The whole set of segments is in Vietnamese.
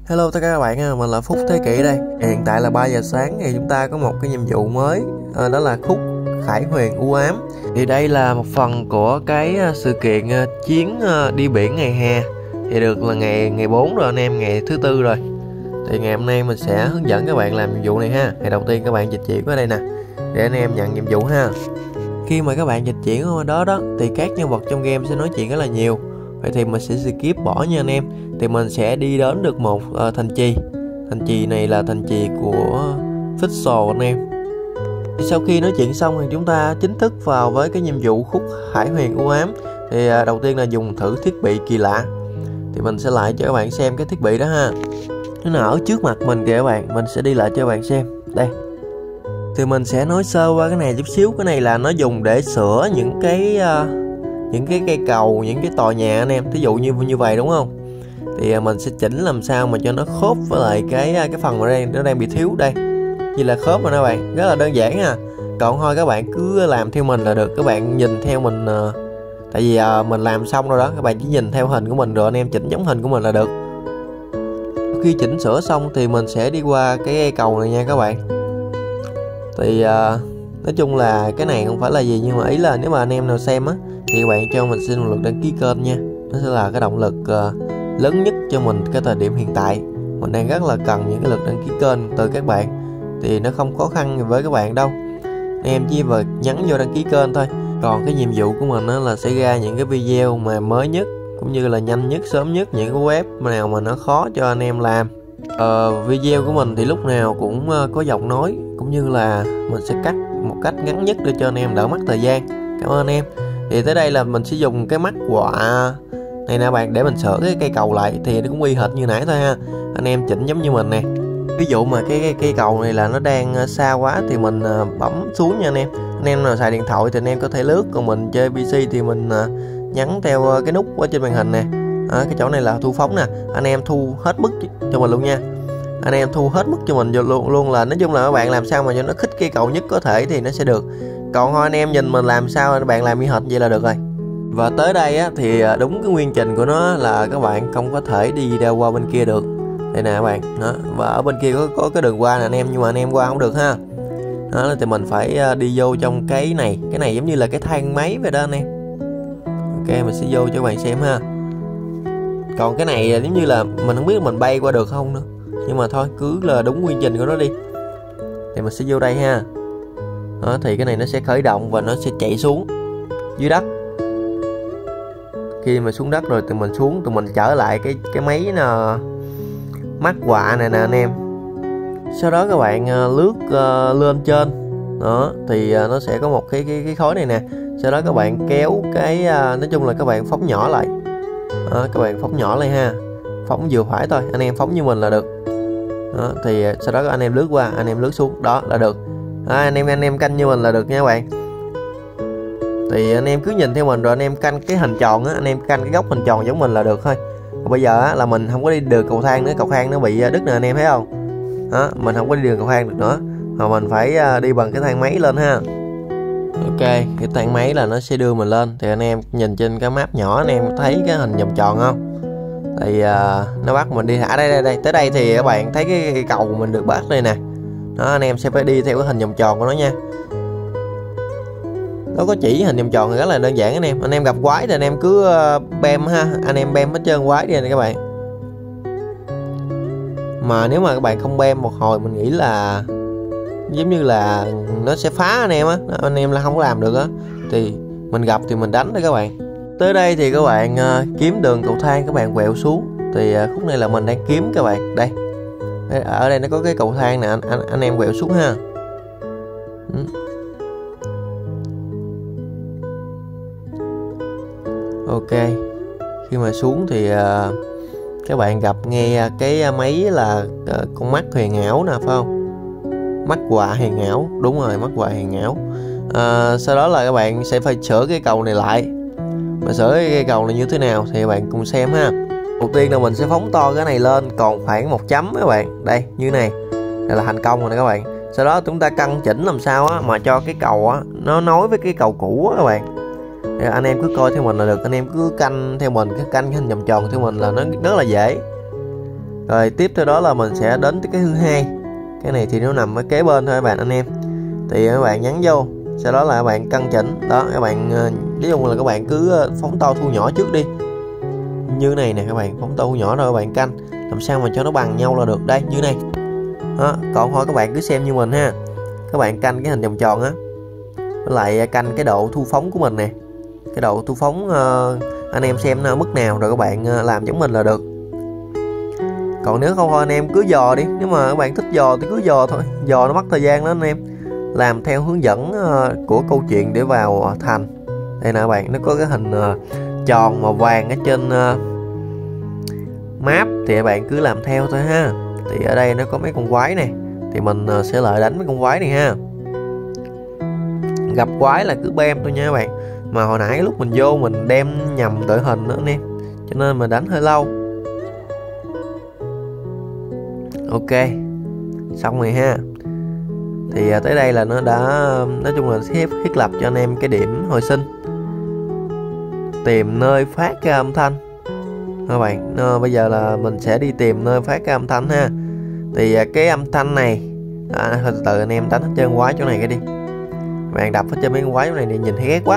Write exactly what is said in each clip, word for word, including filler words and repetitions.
Hello tất cả các bạn nha, mình là Phúc Thế Kỷ đây. Hiện tại là ba giờ sáng thì chúng ta có một cái nhiệm vụ mới, à, đó là khúc Khải Huyền U Ám. Thì đây là một phần của cái sự kiện chiến đi biển ngày hè. Thì được là ngày ngày bốn rồi anh em, ngày thứ tư rồi. Thì ngày hôm nay mình sẽ hướng dẫn các bạn làm nhiệm vụ này ha. Ngày đầu tiên các bạn dịch chuyển qua đây nè, để anh em nhận nhiệm vụ ha. Khi mà các bạn dịch chuyển qua đó đó thì các nhân vật trong game sẽ nói chuyện rất là nhiều. Vậy thì mình sẽ skip bỏ nha anh em. Thì mình sẽ đi đến được một uh, thành trì. Thành trì này là thành trì của Fischl anh em. Thì sau khi nói chuyện xong thì chúng ta chính thức vào với cái nhiệm vụ khúc Khải Huyền U Ám. Thì uh, đầu tiên là dùng thử thiết bị kỳ lạ. Thì mình sẽ lại cho các bạn xem cái thiết bị đó ha. Nó ở trước mặt mình kìa các bạn. Mình sẽ đi lại cho các bạn xem. Đây. Thì mình sẽ nói sơ qua cái này chút xíu. Cái này là nó dùng để sửa những cái uh, những cái cây cầu, những cái tòa nhà anh em. Thí dụ như như vậy đúng không? Thì mình sẽ chỉnh làm sao mà cho nó khớp với lại cái cái phần mà đây nó đang bị thiếu đây. Như là khớp mà các bạn, rất là đơn giản ha. Còn thôi các bạn cứ làm theo mình là được. Các bạn nhìn theo mình, tại vì mình làm xong rồi đó, các bạn chỉ nhìn theo hình của mình rồi anh em chỉnh giống hình của mình là được. Khi chỉnh sửa xong thì mình sẽ đi qua cái cây cầu này nha các bạn. Thì nói chung là cái này không phải là gì, nhưng mà ý là nếu mà anh em nào xem á thì các bạn cho mình xin một lượt đăng ký kênh nha. Nó sẽ là cái động lực uh, lớn nhất cho mình cái thời điểm hiện tại. Mình đang rất là cần những cái lượt đăng ký kênh từ các bạn. Thì nó không khó khăn với các bạn đâu, em chỉ việc nhấn vô đăng ký kênh thôi. Còn cái nhiệm vụ của mình là sẽ ra những cái video mà mới nhất, cũng như là nhanh nhất, sớm nhất, những cái web nào mà nó khó cho anh em làm. uh, Video của mình thì lúc nào cũng uh, có giọng nói, cũng như là mình sẽ cắt một cách ngắn nhất để cho anh em đỡ mất thời gian. Cảm ơn anh em. Thì tới đây là mình sẽ dùng cái mắt quạ này nè bạn, để mình sửa cái cây cầu lại. Thì nó cũng y hệt như nãy thôi ha. Anh em chỉnh giống như mình nè. Ví dụ mà cái, cái cây cầu này là nó đang xa quá thì mình bấm xuống nha anh em. Anh em nào xài điện thoại thì anh em có thể lướt, còn mình chơi pê xê thì mình nhấn theo cái nút ở trên màn hình nè. À, cái chỗ này là thu phóng nè. Anh em thu hết mức cho mình luôn nha. Anh em thu hết mức cho mình luôn luôn là nói chung là các bạn làm sao mà cho nó khích cây cầu nhất có thể thì nó sẽ được. Còn thôi anh em nhìn mình làm sao các bạn làm y hệt vậy là được rồi. Và tới đây á, thì đúng cái nguyên trình của nó là các bạn không có thể đi ra qua bên kia được. Đây nè các bạn đó. Và ở bên kia có, có cái đường qua nè anh em, nhưng mà anh em qua không được ha. Đó thì mình phải đi vô trong cái này. Cái này giống như là cái thang máy vậy đó anh em. Ok, mình sẽ vô cho các bạn xem ha. Còn cái này giống như là mình không biết mình bay qua được không nữa, nhưng mà thôi cứ là đúng quy trình của nó đi. Thì mình sẽ vô đây ha. Đó, thì cái này nó sẽ khởi động và nó sẽ chạy xuống dưới đất. Khi mà xuống đất rồi tụi mình xuống, tụi mình trở lại cái cái máy nè, mắt quạ này nè anh em. Sau đó các bạn lướt uh, lên trên đó thì uh, nó sẽ có một cái cái cái khối này nè. Sau đó các bạn kéo cái uh, nói chung là các bạn phóng nhỏ lại. Đó, các bạn phóng nhỏ lại ha, phóng vừa phải thôi, anh em phóng như mình là được. Đó, thì uh, sau đó anh em lướt qua, anh em lướt xuống đó là được. À, anh em anh em canh như mình là được nha các bạn. Thì anh em cứ nhìn theo mình rồi anh em canh cái hình tròn á, anh em canh cái góc hình tròn giống mình là được thôi. Còn bây giờ á, là mình không có đi đường cầu thang nữa, cầu thang nó bị đứt nè anh em thấy không? Đó, mình không có đi đường cầu thang được nữa, mà mình phải đi bằng cái thang máy lên ha. Ok, cái thang máy là nó sẽ đưa mình lên. Thì anh em nhìn trên cái map nhỏ anh em thấy cái hình vòng tròn không? Thì uh, nó bắt mình đi thả đây đây đây. Tới đây thì các bạn thấy cái, cái cầu mình được bắt đây nè. Đó, anh em sẽ phải đi theo cái hình vòng tròn của nó nha. Nó có chỉ hình vòng tròn thì rất là đơn giản anh em. Anh em gặp quái thì anh em cứ uh, bem ha. Anh em bem hết trơn quái đi này các bạn. Mà nếu mà các bạn không bem một hồi mình nghĩ là giống như là nó sẽ phá anh em á. Anh em là không có làm được á. Thì mình gặp thì mình đánh đấy các bạn. Tới đây thì các bạn uh, kiếm đường cầu thang, các bạn quẹo xuống. Thì uh, khúc này là mình đang kiếm các bạn. Đây. Ở đây nó có cái cầu thang nè, anh, anh, anh em quẹo xuống ha. Ừ. Ok, khi mà xuống thì uh, các bạn gặp nghe cái máy là uh, con mắt huyền ảo nè phải không? Mắt quạ huyền ảo, đúng rồi, mắt quạ huyền ảo. Uh, sau đó là các bạn sẽ phải sửa cái cầu này lại. Mà sửa cái cây cầu này như thế nào thì các bạn cùng xem ha. Đầu tiên là mình sẽ phóng to cái này lên còn khoảng một chấm các bạn. Đây, như này. Đây là thành công rồi nè các bạn. Sau đó chúng ta căn chỉnh làm sao á mà cho cái cầu á nó nối với cái cầu cũ á các bạn. Thì anh em cứ coi theo mình là được, anh em cứ canh theo mình, cái canh cái hình vòng tròn theo mình là nó rất là dễ. Rồi tiếp theo đó là mình sẽ đến tới cái thứ hai. Cái này thì nó nằm ở kế bên thôi các bạn anh em. Thì các bạn nhấn vô, sau đó là các bạn căn chỉnh. Đó các bạn, ví dụ là các bạn cứ phóng to thu nhỏ trước đi. Như này nè các bạn, phóng to thu nhỏ rồi các bạn canh làm sao mà cho nó bằng nhau là được. Đây như này đó. Còn thôi các bạn cứ xem như mình ha. Các bạn canh cái hình vòng tròn á, với lại canh cái độ thu phóng của mình nè. Cái độ thu phóng uh, anh em xem nó ở mức nào rồi các bạn uh, làm giống mình là được. Còn nếu không thôi anh em cứ dò đi. Nếu mà các bạn thích dò thì cứ dò thôi. Dò nó mất thời gian đó anh em. Làm theo hướng dẫn uh, của câu chuyện để vào uh, thành. Đây nè các bạn, nó có cái hình uh, tròn màu vàng ở trên uh, map. Thì các bạn cứ làm theo thôi ha. Thì ở đây nó có mấy con quái này, thì mình uh, sẽ lại đánh mấy con quái này ha. Gặp quái là cứ bem thôi nha các bạn. Mà hồi nãy lúc mình vô mình đem nhầm đội hình nữa anh em, cho nên mình đánh hơi lâu. Ok, xong rồi ha. Thì tới đây là nó đã, nói chung là thiết thiết lập cho anh em cái điểm hồi sinh. Tìm nơi phát ra âm thanh các bạn. Nó, bây giờ là mình sẽ đi tìm nơi phát ra âm thanh ha. Thì cái âm thanh này à, từ từ anh em đánh hết trơn quái chỗ này cái đi. Bạn đập hết trơn mấy con quái chỗ này thì nhìn thấy ghét quá.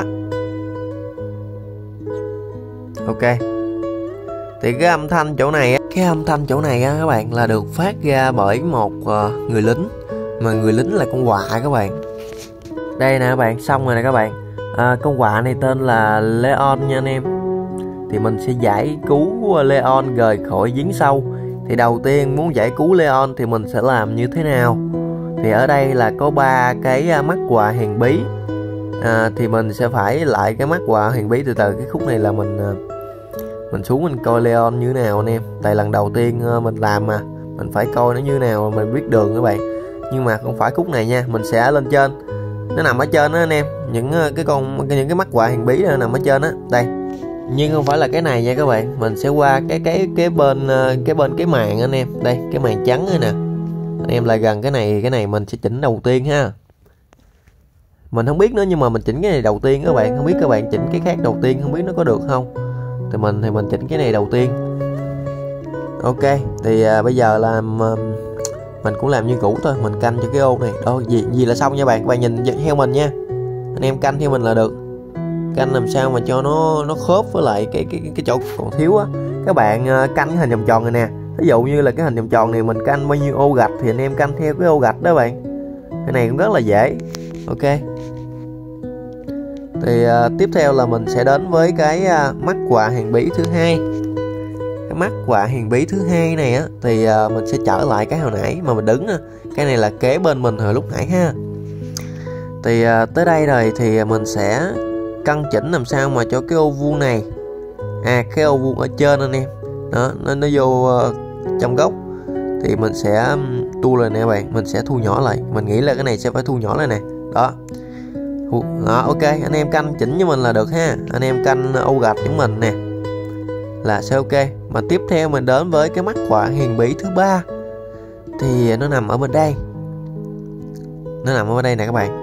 Ok. Thì cái âm thanh chỗ này, cái âm thanh chỗ này á các bạn là được phát ra bởi một uh, người lính, mà người lính là con quạ các bạn. Đây nè các bạn, xong rồi nè các bạn. À, con quạ này tên là Leon nha anh em. Thì mình sẽ giải cứu Leon rời khỏi giếng sâu. Thì đầu tiên muốn giải cứu Leon thì mình sẽ làm như thế nào? Thì ở đây là có ba cái mắt quạ huyền bí. À, thì mình sẽ phải lại cái mắt quạ huyền bí. Từ từ cái khúc này là mình mình xuống mình coi Leon như thế nào anh em. Tại lần đầu tiên mình làm mà mình phải coi nó như thế nào mà mình biết đường các bạn. Nhưng mà không phải khúc này nha, mình sẽ lên trên. Nó nằm ở trên đó anh em. Những cái con những cái mắt quạ huyền bí nó nằm ở trên á. Đây. Nhưng không phải là cái này nha các bạn. Mình sẽ qua cái cái cái bên cái bên cái màn anh em. Đây, cái màn trắng này nè. Anh em lại gần cái này, cái này mình sẽ chỉnh đầu tiên ha. Mình không biết nữa nhưng mà mình chỉnh cái này đầu tiên các bạn. Không biết các bạn chỉnh cái khác đầu tiên không biết nó có được không. Thì mình thì mình chỉnh cái này đầu tiên. Ok, thì à, bây giờ là uh, mình cũng làm như cũ thôi, mình canh cho cái ô này. Đó, gì gì là xong nha bạn. Các bạn nhìn theo mình nha. Anh em canh theo mình là được. Canh làm sao mà cho nó nó khớp với lại cái cái cái chỗ còn thiếu á. Các bạn uh, canh cái hình vòng tròn này nè. Ví dụ như là cái hình vòng tròn này mình canh bao nhiêu ô gạch thì anh em canh theo cái ô gạch đó bạn. Cái này cũng rất là dễ. Ok. Thì uh, tiếp theo là mình sẽ đến với cái uh, mắt quạ huyền bí thứ hai. Cái mắt quạ huyền bí thứ hai này á thì uh, mình sẽ trở lại cái hồi nãy mà mình đứng. Cái này là kế bên mình hồi lúc nãy ha. Thì uh, tới đây rồi thì mình sẽ căn chỉnh làm sao mà cho cái ô vuông này, à cái ô vuông ở trên anh em đó nó nó vô uh, trong góc thì mình sẽ um, tu lên nè các bạn. Mình sẽ thu nhỏ lại. Mình nghĩ là cái này sẽ phải thu nhỏ lại nè. Đó. Đó, ok, anh em canh chỉnh với mình là được ha. Anh em canh ô gạch với mình nè là sẽ ok. Mà tiếp theo mình đến với cái mắt quạ huyền bí thứ ba. Thì nó nằm ở bên đây. Nó nằm ở bên đây nè các bạn.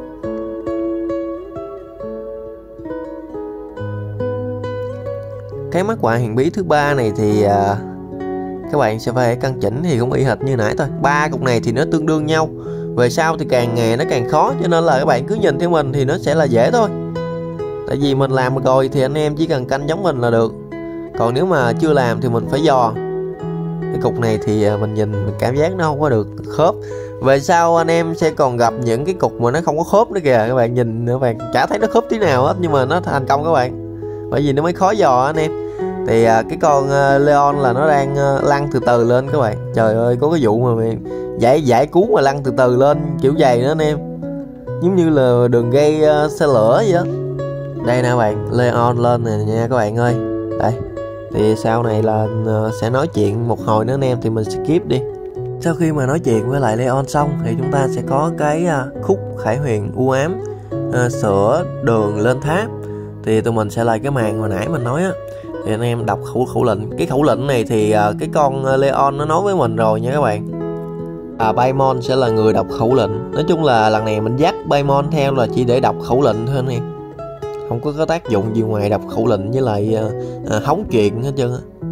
Cái mắt quạ huyền bí thứ ba này thì uh, các bạn sẽ phải căn chỉnh thì cũng y hệt như nãy thôi. Ba cục này thì nó tương đương nhau. Về sau thì càng ngày nó càng khó, cho nên là các bạn cứ nhìn theo mình thì nó sẽ là dễ thôi. Tại vì mình làm rồi thì anh em chỉ cần canh giống mình là được. Còn nếu mà chưa làm thì mình phải dò. Cái cục này thì mình nhìn mình cảm giác nó không có được khớp. Về sau anh em sẽ còn gặp những cái cục mà nó không có khớp nữa kìa. Các bạn nhìn các bạn chả thấy nó khớp tí nào hết, nhưng mà nó thành công các bạn. Bởi vì nó mới khó dò anh em. Thì cái con Leon là nó đang lăn từ từ lên các bạn. Trời ơi, có cái vụ mà mình giải giải cứu mà lăn từ từ lên kiểu dày nữa anh em. Giống như là đường gây uh, xe lửa vậy đó. Đây nè các bạn, Leon lên nè nha các bạn ơi. Đây. Thì sau này là uh, sẽ nói chuyện một hồi nữa anh em, thì mình skip đi. Sau khi mà nói chuyện với lại Leon xong thì chúng ta sẽ có cái uh, khúc khải huyền u ám, uh, sửa đường lên tháp. Thì tụi mình sẽ lại cái màn hồi nãy mình nói á. Thì anh em đọc khẩu khẩu lệnh. Cái khẩu lệnh này thì uh, cái con Leon nó nói với mình rồi nha các bạn. À, Paimon sẽ là người đọc khẩu lệnh. Nói chung là lần này mình dắt Paimon theo là chỉ để đọc khẩu lệnh thôi anh em. Không có có tác dụng gì ngoài đọc khẩu lệnh với lại uh, uh, hóng chuyện hết trơn á.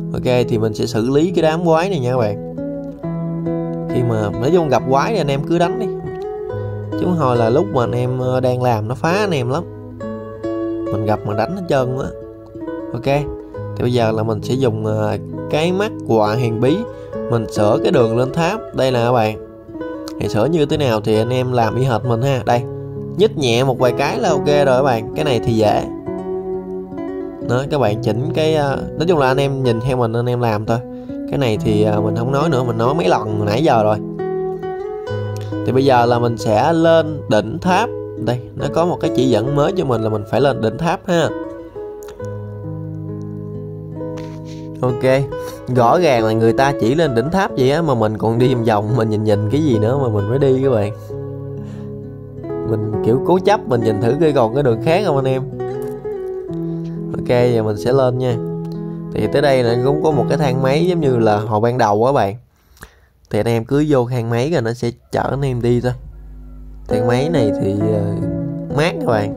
Ok, thì mình sẽ xử lý cái đám quái này nha các bạn. Khi mà nói chung gặp quái thì anh em cứ đánh đi, chứ không thôi là lúc mà anh em đang làm nó phá anh em lắm, mình gặp mà đánh hết trơn á. Ok, thì bây giờ là mình sẽ dùng cái mắt quạ huyền bí, mình sửa cái đường lên tháp. Đây nè các bạn, thì sửa như thế nào thì anh em làm y hệt mình ha. Đây, nhích nhẹ một vài cái là ok rồi các bạn. Cái này thì dễ đó, các bạn chỉnh cái nói chung là anh em nhìn theo mình anh em làm thôi. Cái này thì mình không nói nữa, mình nói mấy lần nãy giờ rồi. Thì bây giờ là mình sẽ lên đỉnh tháp. Đây, nó có một cái chỉ dẫn mới cho mình là mình phải lên đỉnh tháp ha. Ok, rõ ràng là người ta chỉ lên đỉnh tháp vậy á, mà mình còn đi vòng vòng, mình nhìn nhìn cái gì nữa mà mình mới đi các bạn. Mình kiểu cố chấp, mình nhìn thử coi còn cái đường khác không anh em. Ok, giờ mình sẽ lên nha. Thì tới đây là cũng có một cái thang máy giống như là hồi ban đầu á bạn. Thì anh em cứ vô thang máy rồi nó sẽ chở anh em đi thôi. Thang máy này thì uh, mát các bạn.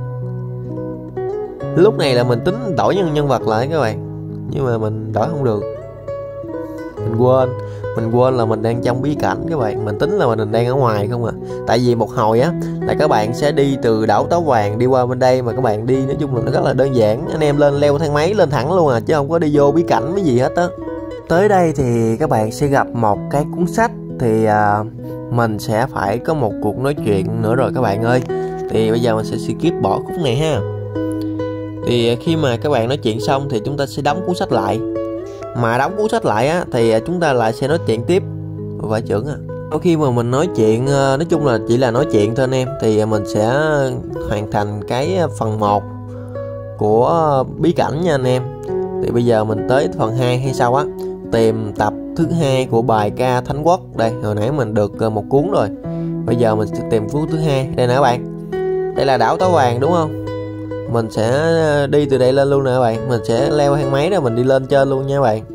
Lúc này là mình tính đổi nhân nhân vật lại các bạn, nhưng mà mình đổi không được. Mình quên Mình quên là mình đang trong bí cảnh các bạn. Mình tính là mình đang ở ngoài không à. Tại vì một hồi á là các bạn sẽ đi từ đảo Táo Vàng đi qua bên đây, mà các bạn đi nói chung là nó rất là đơn giản. Anh em lên leo thang máy lên thẳng luôn à, chứ không có đi vô bí cảnh cái gì hết á. Tới đây thì các bạn sẽ gặp một cái cuốn sách. Thì à, mình sẽ phải có một cuộc nói chuyện nữa rồi các bạn ơi. Thì bây giờ mình sẽ skip bỏ khúc này ha. Thì khi mà các bạn nói chuyện xong thì chúng ta sẽ đóng cuốn sách lại. Mà đóng cuốn sách lại á thì chúng ta lại sẽ nói chuyện tiếp. Vải trưởng à. Sau khi mà mình nói chuyện, nói chung là chỉ là nói chuyện thôi anh em, thì mình sẽ hoàn thành cái phần một của bí cảnh nha anh em. Thì bây giờ mình tới phần hai hay sao á, tìm tập thứ hai của bài ca Thánh Quốc. Đây, hồi nãy mình được một cuốn rồi, bây giờ mình sẽ tìm cuốn thứ hai. Đây nè các bạn, đây là đảo Táo Vàng đúng không? Mình sẽ đi từ đây lên luôn nè các bạn. Mình sẽ leo thang máy đó, mình đi lên trên luôn nha các bạn.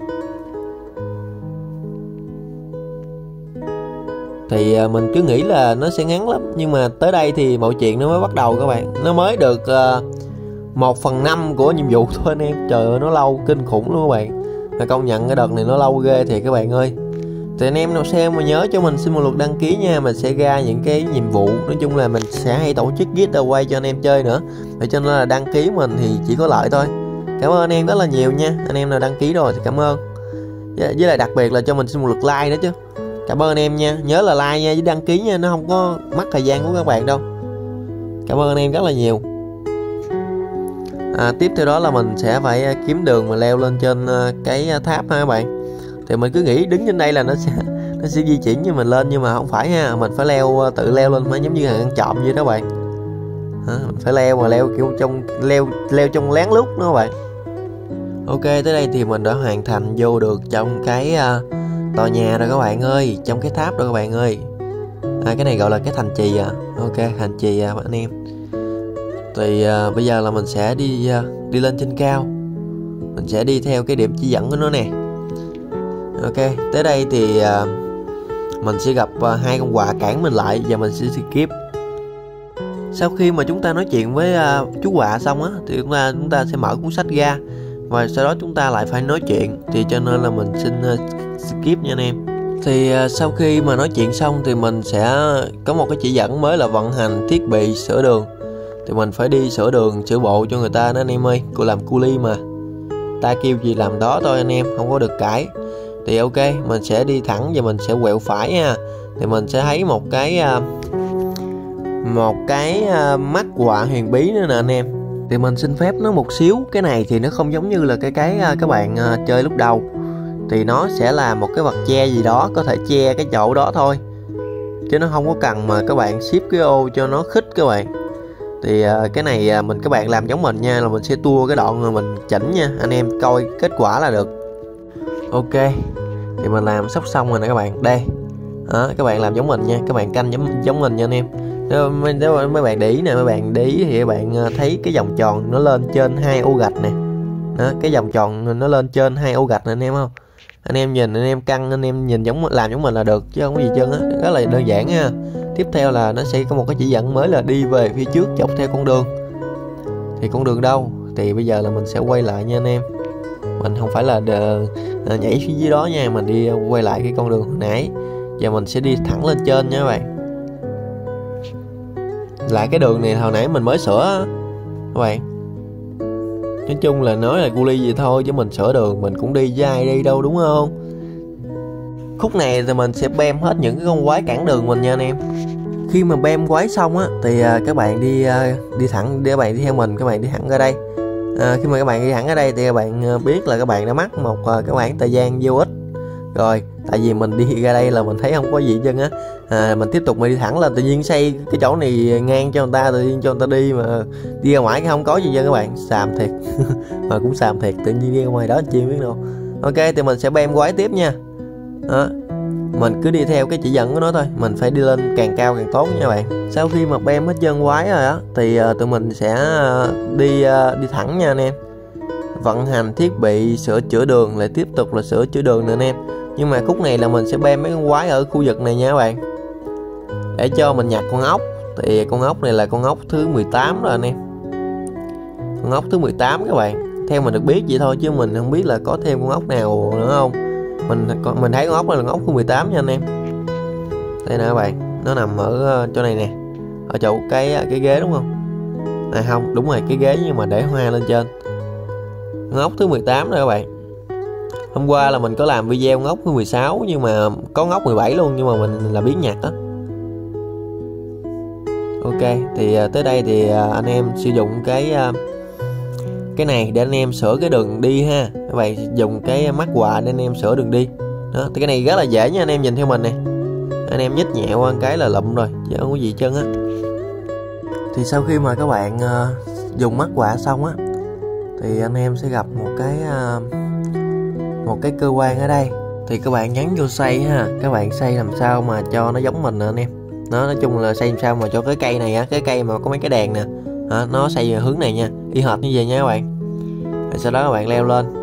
Thì mình cứ nghĩ là nó sẽ ngắn lắm, nhưng mà tới đây thì mọi chuyện nó mới bắt đầu các bạn. Nó mới được một phần năm của nhiệm vụ thôi anh em. Trời ơi, nó lâu kinh khủng luôn các bạn. Mà công nhận cái đợt này nó lâu ghê thì các bạn ơi. Thì anh em nào xem mà nhớ cho mình xin một lượt đăng ký nha. Mình sẽ ra những cái nhiệm vụ. Nói chung là mình sẽ hay tổ chức giveaway cho anh em chơi nữa. Vậy cho nên là đăng ký mình thì chỉ có lợi thôi. Cảm ơn anh em rất là nhiều nha. Anh em nào đăng ký rồi thì cảm ơn. Với lại đặc biệt là cho mình xin một lượt like nữa chứ. Cảm ơn anh em nha. Nhớ là like nha, với đăng ký nha. Nó không có mất thời gian của các bạn đâu. Cảm ơn anh em rất là nhiều. à, Tiếp theo đó là mình sẽ phải kiếm đường mà leo lên trên cái tháp ha các bạn. Thì mình cứ nghĩ đứng trên đây là nó sẽ nó sẽ di chuyển như mình lên, nhưng mà không phải ha. Mình phải leo, tự leo lên, mới giống như là ăn trộm vậy đó bạn. à, Mình phải leo mà leo kiểu trong leo leo trong lén lút đó các bạn. Ok, tới đây thì mình đã hoàn thành vô được trong cái uh, tòa nhà rồi các bạn ơi, trong cái tháp rồi các bạn ơi. à, Cái này gọi là cái thành trì à. Ok, thành trì à anh em. Thì uh, bây giờ là mình sẽ đi uh, đi lên trên cao. Mình sẽ đi theo cái điểm chỉ dẫn của nó nè. Ok, tới đây thì uh, mình sẽ gặp uh, hai con quạ cản mình lại, và mình sẽ skip. Sau khi mà chúng ta nói chuyện với uh, chú quạ xong á, thì chúng ta chúng ta sẽ mở cuốn sách ra, và sau đó chúng ta lại phải nói chuyện. Thì cho nên là mình xin uh, skip nha anh em. Thì uh, sau khi mà nói chuyện xong thì mình sẽ có một cái chỉ dẫn mới là vận hành thiết bị sửa đường. Thì mình phải đi sửa đường, sửa bộ cho người ta đó anh em ơi. Cô làm cu li mà, ta kêu gì làm đó thôi anh em, không có được cãi. Thì ok, mình sẽ đi thẳng và mình sẽ quẹo phải nha. Thì mình sẽ thấy một cái uh, một cái uh, mắt quạ huyền bí nữa nè anh em. Thì mình xin phép nó một xíu. Cái này thì nó không giống như là cái cái uh, các bạn uh, chơi lúc đầu. Thì nó sẽ là một cái vật che gì đó, có thể che cái chỗ đó thôi, chứ nó không có cần mà các bạn ship cái ô cho nó khích các bạn. Thì uh, cái này uh, mình các bạn làm giống mình nha, là mình sẽ tua cái đoạn rồi mình chỉnh nha. Anh em coi kết quả là được. Ok, thì mình làm sắp xong rồi nè các bạn. Đây đó, các bạn làm giống mình nha. Các bạn canh giống, giống mình nha anh em. Nếu mấy bạn để ý nè, mấy bạn để ý thì các bạn thấy cái vòng tròn nó lên trên hai ô gạch nè. Đó, cái vòng tròn nó lên trên hai ô gạch nè anh em không? Anh em nhìn, anh em căng, anh em nhìn giống làm giống mình là được, chứ không có gì chân á. Rất là đơn giản ha. Tiếp theo là nó sẽ có một cái chỉ dẫn mới là đi về phía trước dọc theo con đường. Thì con đường đâu? Thì bây giờ là mình sẽ quay lại nha anh em. mình không phải là đờ, nhảy phía dưới đó nha, mình đi quay lại cái con đường hồi nãy. Giờ mình sẽ đi thẳng lên trên nha các bạn. Lại cái đường này hồi nãy mình mới sửa các bạn. Nói chung là nói là cu ly vậy thôi chứ mình sửa đường mình cũng đi với ai đi đâu, đúng không? Khúc này thì mình sẽ bem hết những cái con quái cản đường mình nha anh em. Khi mà bem quái xong á thì uh, các bạn đi uh, đi thẳng, để các bạn đi theo mình, các bạn đi thẳng ra đây. Uh, khi mà các bạn đi thẳng ở đây thì các bạn uh, biết là các bạn đã mắc một uh, cái khoảng thời gian vô ích rồi. Tại vì mình đi ra đây là mình thấy không có gì chân á, à, mình tiếp tục mình đi thẳng là tự nhiên xây cái chỗ này ngang cho người ta, tự nhiên cho người ta đi mà đi ra ngoài cái không có gì chân các bạn. Xàm thiệt. Mà cũng xàm thiệt, tự nhiên đi ra ngoài đó chi biết đâu. Ok thì mình sẽ bem quái tiếp nha. Đó, mình cứ đi theo cái chỉ dẫn của nó thôi, mình phải đi lên càng cao càng tốt nha bạn. Sau khi mà bem hết chân quái rồi á thì uh, tụi mình sẽ uh, đi uh, đi thẳng nha anh em. Vận hành thiết bị sửa chữa đường, lại tiếp tục là sửa chữa đường nữa anh em. Nhưng mà khúc này là mình sẽ bem mấy con quái ở khu vực này nha các bạn, để cho mình nhặt con ốc. Thì con ốc này là con ốc thứ mười tám rồi anh em. Con ốc thứ mười tám các bạn, theo mình được biết vậy thôi chứ mình không biết là có thêm con ốc nào nữa không. Mình mình thấy con ốc này là con ốc thứ mười tám nha anh em. Đây nè các bạn, nó nằm ở chỗ này nè, ở chỗ cái cái ghế đúng không? À không, đúng rồi, cái ghế nhưng mà để hoa lên trên. Con ốc thứ mười tám rồi các bạn. Hôm qua là mình có làm video ngốc thứ mười sáu, nhưng mà có ngốc mười bảy luôn, nhưng mà mình là biến nhặt á. Ok thì tới đây thì anh em sử dụng cái cái này để anh em sửa cái đường đi ha. Các bạn dùng cái mắt quạ để anh em sửa đường đi đó. Thì cái này rất là dễ nha anh em, nhìn theo mình này, anh em nhích nhẹ qua cái là lụm rồi chứ không có gì chân á. Thì sau khi mà các bạn uh, dùng mắt quạ xong á thì anh em sẽ gặp một cái uh, một cái cơ quan ở đây. Thì các bạn nhấn vô xây ha, các bạn xây làm sao mà cho nó giống mình nè anh em. Nó nói chung là xây làm sao mà cho cái cây này á, cái cây mà có mấy cái đèn nè, à, nó xây hướng này nha, y hệt như vậy nha các bạn. Rồi sau đó các bạn leo lên,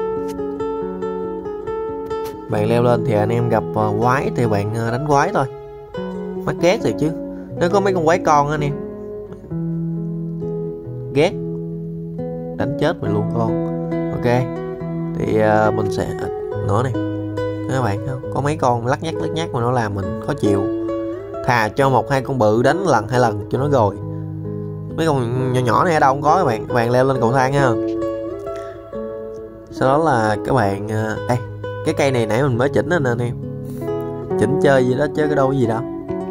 bạn leo lên thì anh em gặp uh, quái thì bạn uh, đánh quái thôi. Mắc ghét rồi chứ, nó có mấy con quái con á anh em, ghét đánh chết mình luôn con. Ok thì uh, mình sẽ nữa này các bạn, không có mấy con lắc nhắc lắc nhắc mà nó làm mình khó chịu. Thà cho một hai con bự đánh lần hai lần cho nó rồi. Mấy con nhỏ nhỏ này ở đâu không có các bạn. Các bạn leo lên cầu thang ha. Sau đó là các bạn uh, đây, cái cây này nãy mình mới chỉnh lên anh em, chỉnh chơi gì đó chứ cái đâu gì đâu.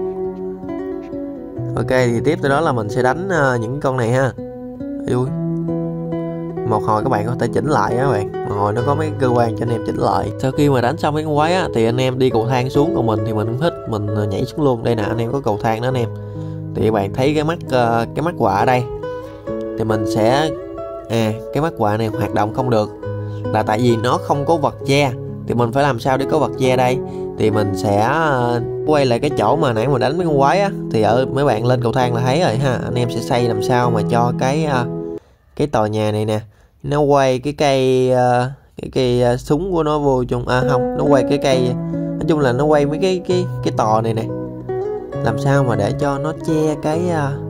Ok thì tiếp tới đó là mình sẽ đánh uh, những con này ha. Ui, một hồi các bạn có thể chỉnh lại các bạn, một hồi nó có mấy cơ quan cho anh em chỉnh lại. Sau khi mà đánh xong mấy con quái á thì anh em đi cầu thang xuống, còn mình thì mình không thích, mình nhảy xuống luôn. Đây nè anh em, có cầu thang đó anh em. Thì các bạn thấy cái mắt uh, cái mắt quạ ở đây thì mình sẽ à cái mắt quạ này hoạt động không được là tại vì nó không có vật che. Thì mình phải làm sao để có vật che đây? Thì mình sẽ uh, quay lại cái chỗ mà nãy mình đánh mấy con quái á. Thì ở mấy bạn lên cầu thang là thấy rồi ha. Anh em sẽ xây làm sao mà cho cái uh, cái tòa nhà này nè, nó quay cái cây uh, cái cây uh, súng của nó vô trong, à không, nó quay cái cây, nói chung là nó quay mấy cái cái cái tòa này nè, làm sao mà để cho nó che cái uh,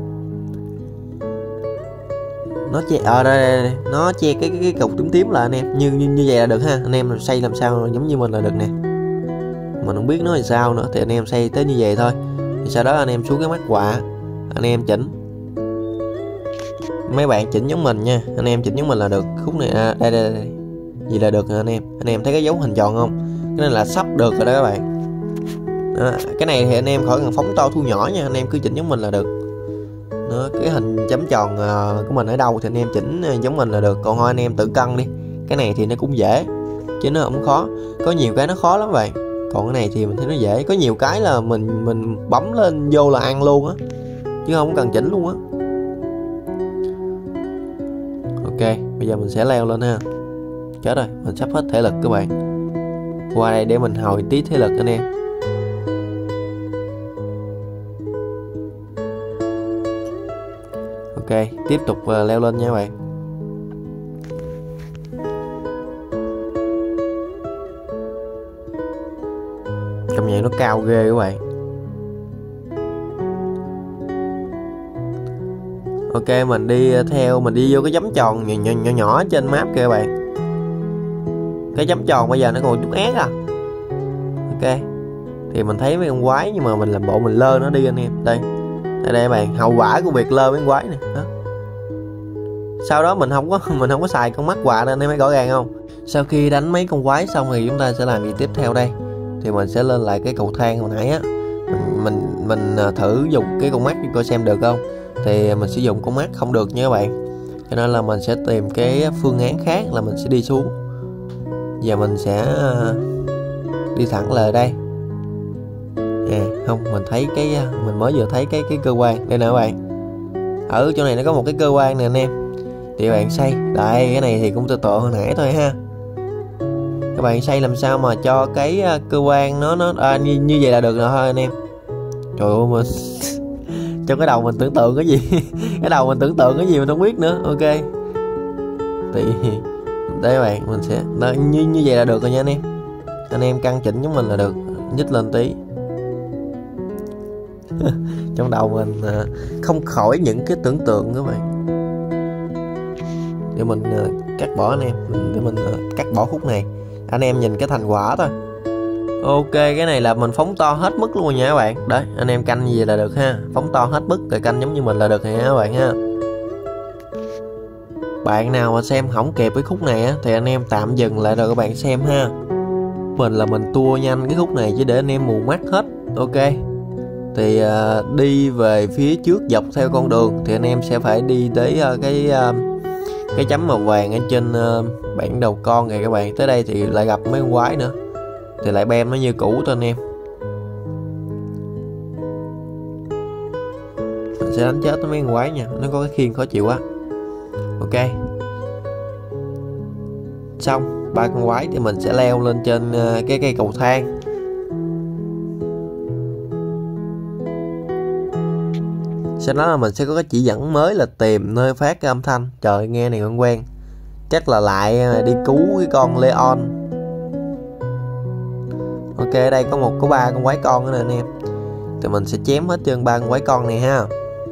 nó che ở à, đây, đây, đây nó che cái cái, cái cục tím tím lại anh em, như như như vậy là được ha. Anh em xây làm sao giống như mình là được nè, mình không biết nó là sao nữa, thì anh em xây tới như vậy thôi. Thì sau đó anh em xuống cái mắt quạ, anh em chỉnh, mấy bạn chỉnh giống mình nha, anh em chỉnh giống mình là được. Khúc này à, đây, đây đây gì là được rồi anh em. Anh em thấy cái dấu hình tròn không? Cái này là sắp được rồi đó các bạn. Đó, cái này thì anh em khỏi cần phóng to thu nhỏ nha, anh em cứ chỉnh giống mình là được. Đó, cái hình chấm tròn uh, của mình ở đâu thì anh em chỉnh uh, giống mình là được. Còn thôi anh em tự cân đi. Cái này thì nó cũng dễ chứ nó không khó. Có nhiều cái nó khó lắm bạn. Còn cái này thì mình thấy nó dễ. Có nhiều cái là mình mình bấm lên vô là ăn luôn á, chứ không cần chỉnh luôn á. Ok, bây giờ mình sẽ leo lên ha. Chết rồi, mình sắp hết thể lực các bạn. Qua đây để mình hồi tí thể lực anh em. Ok, tiếp tục uh, leo lên nha các bạn. Công nhận nó cao ghê các bạn. Ok, mình đi theo, mình đi vô cái chấm tròn nhỏ nhỏ, nhỏ trên map kìa các bạn. cái chấm tròn bây giờ nó còn chút ép à. Ok, thì mình thấy mấy con quái nhưng mà mình làm bộ mình lơ nó đi anh em. Đây, đây đây các bạn, hậu quả của việc lơ mấy con quái này đó. Sau đó mình không có mình không có xài con mắt quạ nên anh em thấy rõ ràng không. Sau khi đánh mấy con quái xong thì chúng ta sẽ làm gì tiếp theo đây? Thì mình sẽ lên lại cái cầu thang hồi nãy á, mình mình, mình thử dùng cái con mắt đi coi xem được không. Thì mình sử dụng con mắt không được nha các bạn, cho nên là mình sẽ tìm cái phương án khác là mình sẽ đi xuống. Giờ mình sẽ đi thẳng lại đây. À, không, mình thấy cái mình mới vừa thấy cái cái cơ quan đây nè các bạn. Ở chỗ này nó có một cái cơ quan nè anh em. Thì các bạn xây đây, cái này thì cũng tự tự hồi nãy thôi ha. Các bạn xây làm sao mà cho cái cơ quan nó nó à, như, như vậy là được rồi thôi anh em. Trời ơi, mình trong cái đầu mình tưởng tượng cái gì cái đầu mình tưởng tượng cái gì mình không biết nữa. Ok, thì đây các bạn, mình sẽ đó, như như vậy là được rồi nha anh em. Anh em căn chỉnh giống mình là được, nhích lên tí. Trong đầu mình không khỏi những cái tưởng tượng các bạn. Để mình cắt bỏ anh em, mình để mình cắt bỏ khúc này, anh em nhìn cái thành quả thôi. Ok, cái này là mình phóng to hết mức luôn nha các bạn. Đấy, anh em canh gì là được ha, phóng to hết mức rồi canh giống như mình là được nha các bạn ha. Bạn nào mà xem không kịp cái khúc này á thì anh em tạm dừng lại rồi các bạn xem ha. Mình là mình tua nhanh cái khúc này chứ để anh em mù mắt hết. Ok, thì uh, đi về phía trước dọc theo con đường thì anh em sẽ phải đi tới uh, cái uh, cái chấm màu vàng ở trên uh, bản đầu con này các bạn. Tới đây thì lại gặp mấy con quái nữa thì lại bem nó như cũ thôi anh em. Mình sẽ đánh chết mấy con quái nha, nó có cái khiên khó chịu quá. Ok, xong ba con quái thì mình sẽ leo lên trên uh, cái cây cầu thang. Sau đó là mình sẽ có cái chỉ dẫn mới là tìm nơi phát cái âm thanh. Trời, nghe này quen quen, chắc là lại đi cứu cái con Leon. Ok, ở đây có một có ba con quái con nữa nè anh em. Thì mình sẽ chém hết trơn ba con quái con này ha.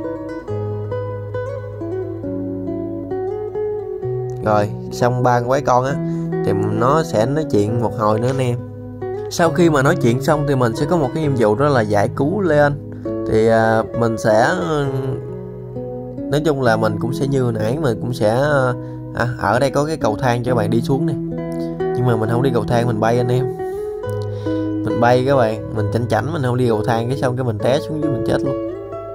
Rồi xong ba con quái con á thì nó sẽ nói chuyện một hồi nữa anh em. Sau khi mà nói chuyện xong thì mình sẽ có một cái nhiệm vụ đó là giải cứu Leon. Thì uh, mình sẽ nói chung là mình cũng sẽ như hồi nãy mình cũng sẽ à, ở đây có cái cầu thang cho các bạn đi xuống nè, nhưng mà mình không đi cầu thang, mình bay anh em. Mình bay các bạn, mình chảnh chảnh mình không đi cầu thang, cái xong cái mình té xuống dưới mình chết luôn.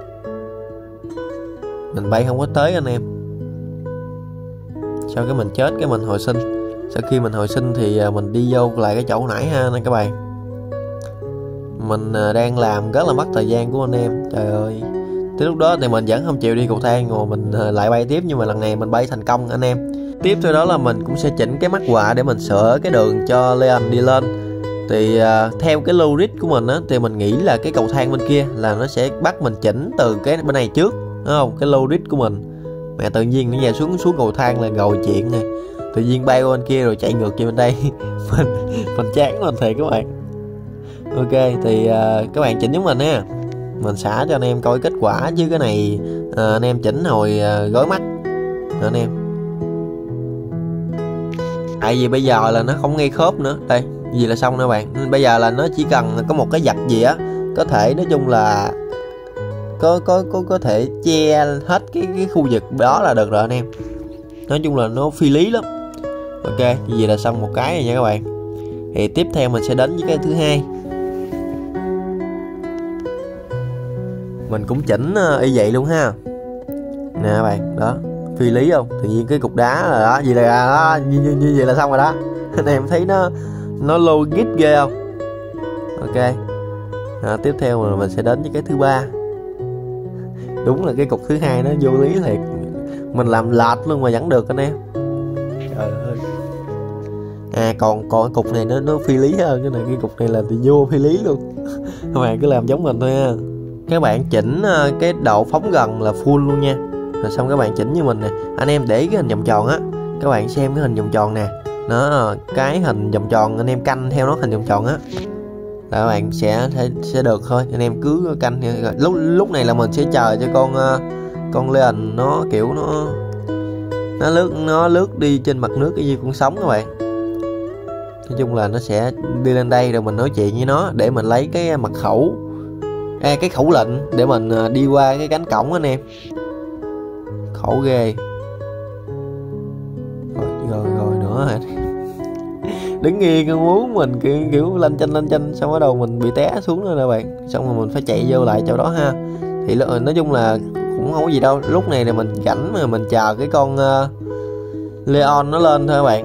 Mình bay không có tới anh em. Sau cái mình chết cái mình hồi sinh. Sau khi mình hồi sinh thì mình đi vô lại cái chỗ hồi nãy ha nè các bạn. Mình đang làm rất là mất thời gian của anh em. Trời ơi, tới lúc đó thì mình vẫn không chịu đi cầu thang mà mình lại bay tiếp, nhưng mà lần này mình bay thành công anh em. Tiếp theo đó là mình cũng sẽ chỉnh cái mắt quạ để mình sửa cái đường cho Leon đi lên. Thì uh, theo cái logic của mình á thì mình nghĩ là cái cầu thang bên kia là nó sẽ bắt mình chỉnh từ cái bên này trước, đúng không? Cái logic của mình. Mà tự nhiên nó về xuống xuống cầu thang là ngồi chuyện này, tự nhiên bay qua bên kia rồi chạy ngược về bên đây. mình mình chán mình thiệt các bạn. Ok, thì uh, các bạn chỉnh giúp mình ha, mình xả cho anh em coi kết quả chứ cái này uh, anh em chỉnh hồi uh, gói mắt rồi anh em. Tại vì bây giờ là nó không ngay khớp nữa. Đây, gì là xong nữa bạn. Bây giờ là nó chỉ cần có một cái vạch gì á, có thể nói chung là có có có có thể che hết cái cái khu vực đó là được rồi anh em. Nói chung là nó phi lý lắm. Ok, gì là xong một cái rồi nha các bạn. Thì tiếp theo mình sẽ đến với cái thứ hai. Mình cũng chỉnh y vậy luôn ha. Nè các bạn, đó, phi lý không? Tự nhiên cái cục đá rồi đó, gì là đó, như, như, như vậy là xong rồi đó. Anh em thấy nó nó logic ghê không? Ok. À, tiếp theo mà mình sẽ đến với cái thứ ba. Đúng là cái cục thứ hai nó vô lý thiệt. Mình làm lệch luôn mà vẫn được anh em. Trời ơi. À còn còn cái cục này nó nó phi lý hơn, cái này cái cục này là thì vô phi lý luôn. Các bạn cứ làm giống mình thôi ha. Các bạn chỉnh cái độ phóng gần là full luôn nha. Rồi xong các bạn chỉnh như mình nè. Anh em để cái hình vòng tròn á, các bạn xem cái hình vòng tròn nè. Nó cái hình vòng tròn anh em canh theo nó hình vòng tròn á là các bạn sẽ sẽ được thôi. Anh em cứ canh lúc lúc này là mình sẽ chờ cho con con Leon nó kiểu nó nó lướt nó lướt đi trên mặt nước y như con sóng các bạn. Nói chung là nó sẽ đi lên đây rồi mình nói chuyện với nó để mình lấy cái mật khẩu, à, cái khẩu lệnh để mình đi qua cái cánh cổng anh em. Khổ ghê. Rồi rồi, rồi nữa hả? Đứng yên con muốn mình kiểu, kiểu lanh chanh lanh chanh xong bắt đầu mình bị té xuống nữa nè bạn. Xong rồi mình phải chạy vô lại chỗ đó ha. Thì nói chung là cũng không có gì đâu. Lúc này thì mình rảnh mà mình chờ cái con uh, Leon nó lên thôi các bạn.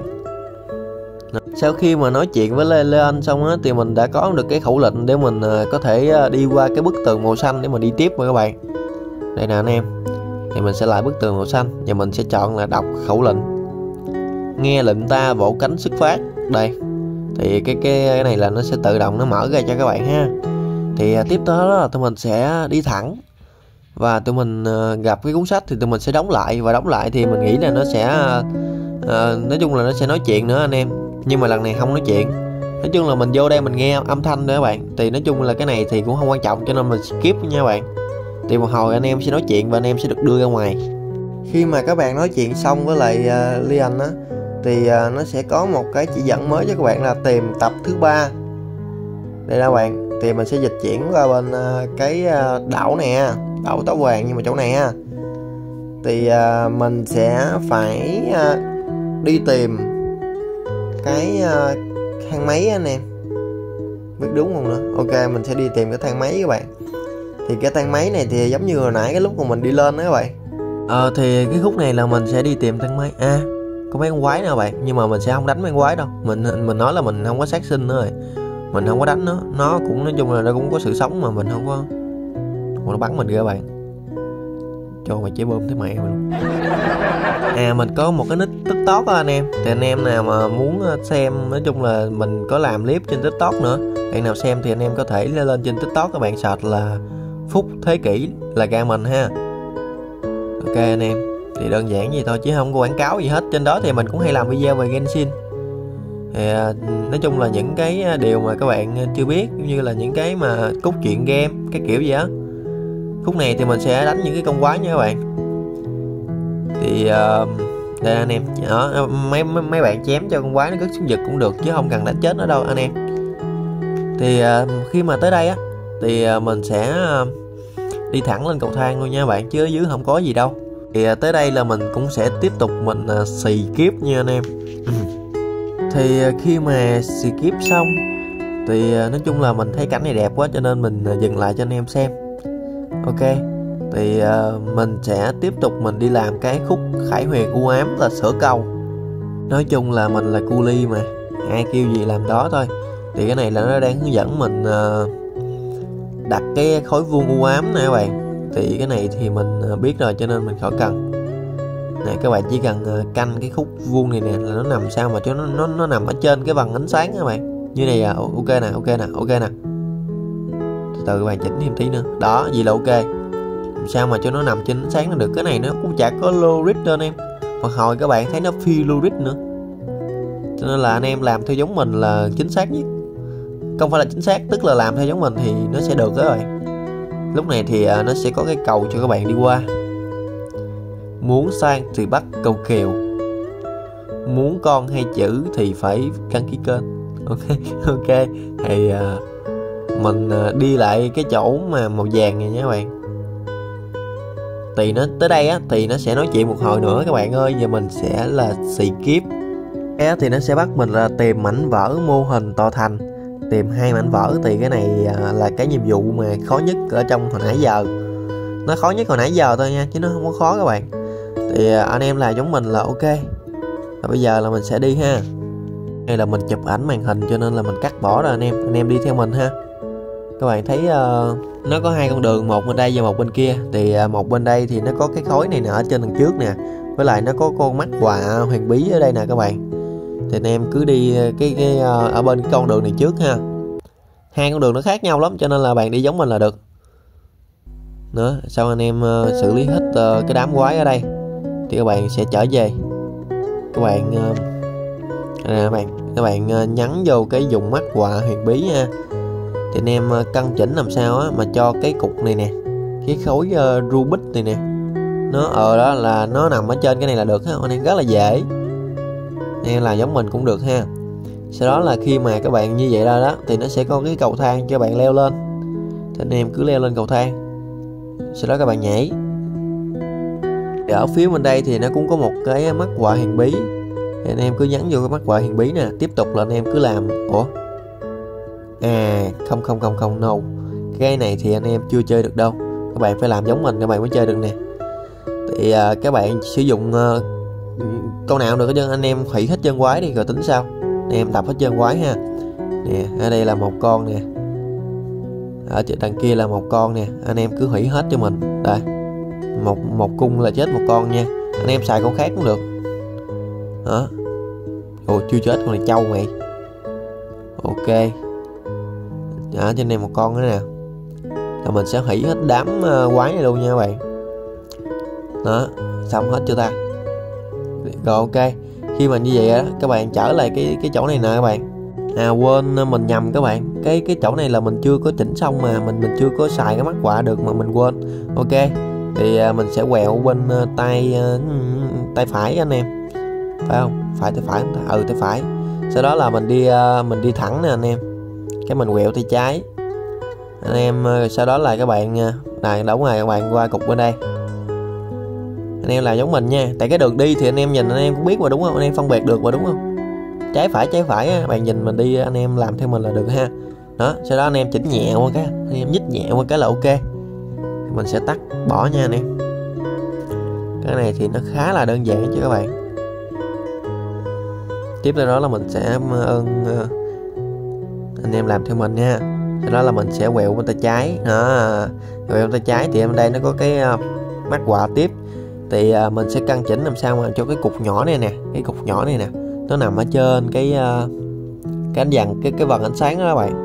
Sau khi mà nói chuyện với Leon xong á thì mình đã có được cái khẩu lệnh để mình uh, có thể uh, đi qua cái bức tường màu xanh để mà đi tiếp rồi các bạn. Đây nè anh em. Thì mình sẽ lại bức tường màu xanh và mình sẽ chọn là đọc khẩu lệnh. Nghe lệnh ta vỗ cánh xuất phát. Đây. Thì cái cái cái này là nó sẽ tự động nó mở ra cho các bạn ha. Thì uh, tiếp tới đó là tụi mình sẽ đi thẳng. Và tụi mình uh, gặp cái cuốn sách thì tụi mình sẽ đóng lại. Và đóng lại thì mình nghĩ là nó sẽ uh, uh, nói chung là nó sẽ nói chuyện nữa anh em. Nhưng mà lần này không nói chuyện. Nói chung là mình vô đây mình nghe âm thanh nữa các bạn. Thì nói chung là cái này thì cũng không quan trọng cho nên mình skip nha các bạn. Thì một hồi anh em sẽ nói chuyện và anh em sẽ được đưa ra ngoài. Khi mà các bạn nói chuyện xong với lại uh, Leon á thì uh, nó sẽ có một cái chỉ dẫn mới cho các bạn là tìm tập thứ ba. Đây là bạn. Thì mình sẽ dịch chuyển qua bên uh, cái uh, đảo nè, đảo táo vàng nhưng mà chỗ này ha. Thì uh, mình sẽ phải uh, đi tìm cái uh, thang máy anh em. Biết đúng không nữa. Ok, mình sẽ đi tìm cái thang máy các bạn. Thì cái thang máy này thì giống như hồi nãy cái lúc mà mình đi lên đó các bạn. Ờ thì cái khúc này là mình sẽ đi tìm thang máy. À có mấy con quái nữa các bạn. Nhưng mà mình sẽ không đánh mấy con quái đâu. Mình mình nói là mình không có sát sinh nữa rồi. Mình không có đánh nó. Nó cũng nói chung là nó cũng có sự sống mà mình không có. Ủa, nó bắn mình kìa các bạn. Cho mày chế bơm thế mẹ mình. À mình có một cái nick TikTok đó anh em. Thì anh em nào mà muốn xem, nói chung là mình có làm clip trên TikTok nữa. Bạn nào xem thì anh em có thể lên trên TikTok các bạn search là Phúc Thế Kỷ là ra mình ha. Ok anh em. Thì đơn giản vậy thôi chứ không có quảng cáo gì hết. Trên đó thì mình cũng hay làm video về Genshin. Thì nói chung là những cái điều mà các bạn chưa biết, như là những cái mà cốt truyện game, cái kiểu gì á. Khúc này thì mình sẽ đánh những cái con quái nha các bạn. Thì uh, đây anh em đó, mấy, mấy mấy bạn chém cho con quái nó cất xuống giật cũng được chứ không cần đánh chết nó đâu anh em. Thì uh, khi mà tới đây á thì uh, mình sẽ uh, đi thẳng lên cầu thang luôn nha bạn, chứ ở dưới không có gì đâu. Thì uh, tới đây là mình cũng sẽ tiếp tục mình uh, xì kiếp nha anh em. Thì uh, khi mà xì kiếp xong thì uh, nói chung là mình thấy cảnh này đẹp quá cho nên mình uh, dừng lại cho anh em xem. Ok. Thì uh, mình sẽ tiếp tục mình đi làm cái khúc Khải Huyền u ám là sửa cầu. Nói chung là mình là cu li mà, ai kêu gì làm đó thôi. Thì cái này là nó đang hướng dẫn mình uh, đặt cái khối vuông u ám nè các bạn. Thì cái này thì mình uh, biết rồi cho nên mình khỏi cần. Nè các bạn chỉ cần uh, canh cái khúc vuông này nè là nó nằm sao mà cho nó nó nó nằm ở trên cái vầng ánh sáng các bạn. Như này à, ok nè, ok nè, ok nè. Từ từ các bạn chỉnh thêm tí nữa. Đó, gì là ok. Sao mà cho nó nằm trên ánh sáng nó được. Cái này nó cũng chả có logic đâu anh em. Mà hồi các bạn thấy nó phi logic nữa. Cho nên là anh em làm theo giống mình là chính xác nhất. Không phải là chính xác, tức là làm theo giống mình thì nó sẽ được đó rồi. Lúc này thì nó sẽ có cái cầu cho các bạn đi qua. Muốn sang thì bắt cầu kiều. Muốn con hay chữ thì phải đăng ký kênh. Ok, ok. Thì uh, mình uh, đi lại cái chỗ mà màu vàng này nha các bạn. Thì nó tới đây á thì nó sẽ nói chuyện một hồi nữa các bạn ơi. Giờ mình sẽ là xì kiếp. Cái thì nó sẽ bắt mình là tìm mảnh vỡ mô hình tòa thành. Tìm hai mảnh vỡ. Thì cái này là cái nhiệm vụ mà khó nhất ở trong hồi nãy giờ. Nó khó nhất hồi nãy giờ thôi nha, chứ nó không có khó các bạn. Thì anh em là giống mình là ok. Và bây giờ là mình sẽ đi ha. Đây là mình chụp ảnh màn hình cho nên là mình cắt bỏ rồi anh em. Anh em đi theo mình ha. Các bạn thấy uh, nó có hai con đường, một bên đây và một bên kia. Thì uh, một bên đây thì nó có cái khối này nè ở trên đằng trước nè. Với lại nó có con mắt quạ huyền bí ở đây nè các bạn. Thì anh em cứ đi cái, cái uh, ở bên cái con đường này trước ha. Hai con đường nó khác nhau lắm cho nên là bạn đi giống mình là được. Nữa, sau anh em uh, xử lý hết uh, cái đám quái ở đây thì các bạn sẽ trở về. Các bạn uh, các bạn các bạn uh, nhấn vô cái vùng mắt quạ huyền bí ha. Thì anh em cân chỉnh làm sao á mà cho cái cục này nè, cái khối uh, Rubik này nè, nó ở đó là nó nằm ở trên cái này là được ha. Anh em rất là dễ. Anh em làm giống mình cũng được ha. Sau đó là khi mà các bạn như vậy ra đó thì nó sẽ có cái cầu thang cho bạn leo lên, thì anh em cứ leo lên cầu thang, sau đó các bạn nhảy. Thì ở phía bên đây thì nó cũng có một cái mắt quạ huyền bí, thì anh em cứ nhấn vô cái mắt quạ huyền bí nè. Tiếp tục là anh em cứ làm. Ủa à không không không không no, cái này thì anh em chưa chơi được đâu, các bạn phải làm giống mình các bạn mới chơi được nè. Thì à, các bạn sử dụng uh, con nào được hết trơn, anh em hủy hết chân quái đi rồi tính sau. Anh em tập hết chân quái ha. Nè, ở đây là một con nè, ở đằng kia là một con nè, anh em cứ hủy hết cho mình. Đây, một một cung là chết một con nha, anh em xài con khác cũng được. Đó, ồ chưa chết con này trâu mày. Ok, đó, trên đây một con nữa nè, là mình sẽ hủy hết đám uh, quái này luôn nha các bạn. Đó, xong hết cho ta. Rồi ok, khi mà như vậy á, các bạn trở lại cái cái chỗ này nè các bạn. À quên, mình nhầm các bạn, cái cái chỗ này là mình chưa có chỉnh xong mà mình mình chưa có xài cái mắt quạ được mà mình quên. Ok, thì uh, mình sẽ quẹo bên uh, tay uh, tay phải anh em, phải không? Phải tay phải không ta? Ừ tay phải. Sau đó là mình đi uh, mình đi thẳng nè anh em, cái mình quẹo tay trái anh em. Uh, sau đó là các bạn uh, này đúng rồi, các bạn qua cục bên đây, anh em làm giống mình nha. Tại cái đường đi thì anh em nhìn anh em cũng biết mà đúng không, anh em phân biệt được mà đúng không, trái phải trái phải á, bạn nhìn mình đi anh em làm theo mình là được ha. Đó, sau đó anh em chỉnh nhẹ qua cái, anh em nhích nhẹ qua cái là ok, mình sẽ tắt bỏ nha anh em. Cái này thì nó khá là đơn giản chứ các bạn. Tiếp theo đó là mình sẽ ơn anh em làm theo mình nha. Sau đó là mình sẽ quẹo bên tay trái. Đó, quẹo bên tay trái thì em đây nó có cái mắt quạ tiếp, thì mình sẽ căn chỉnh làm sao mà cho cái cục nhỏ này nè, cái cục nhỏ này nè nó nằm ở trên cái cái ánh vàng, cái cái vần ánh sáng đó các bạn.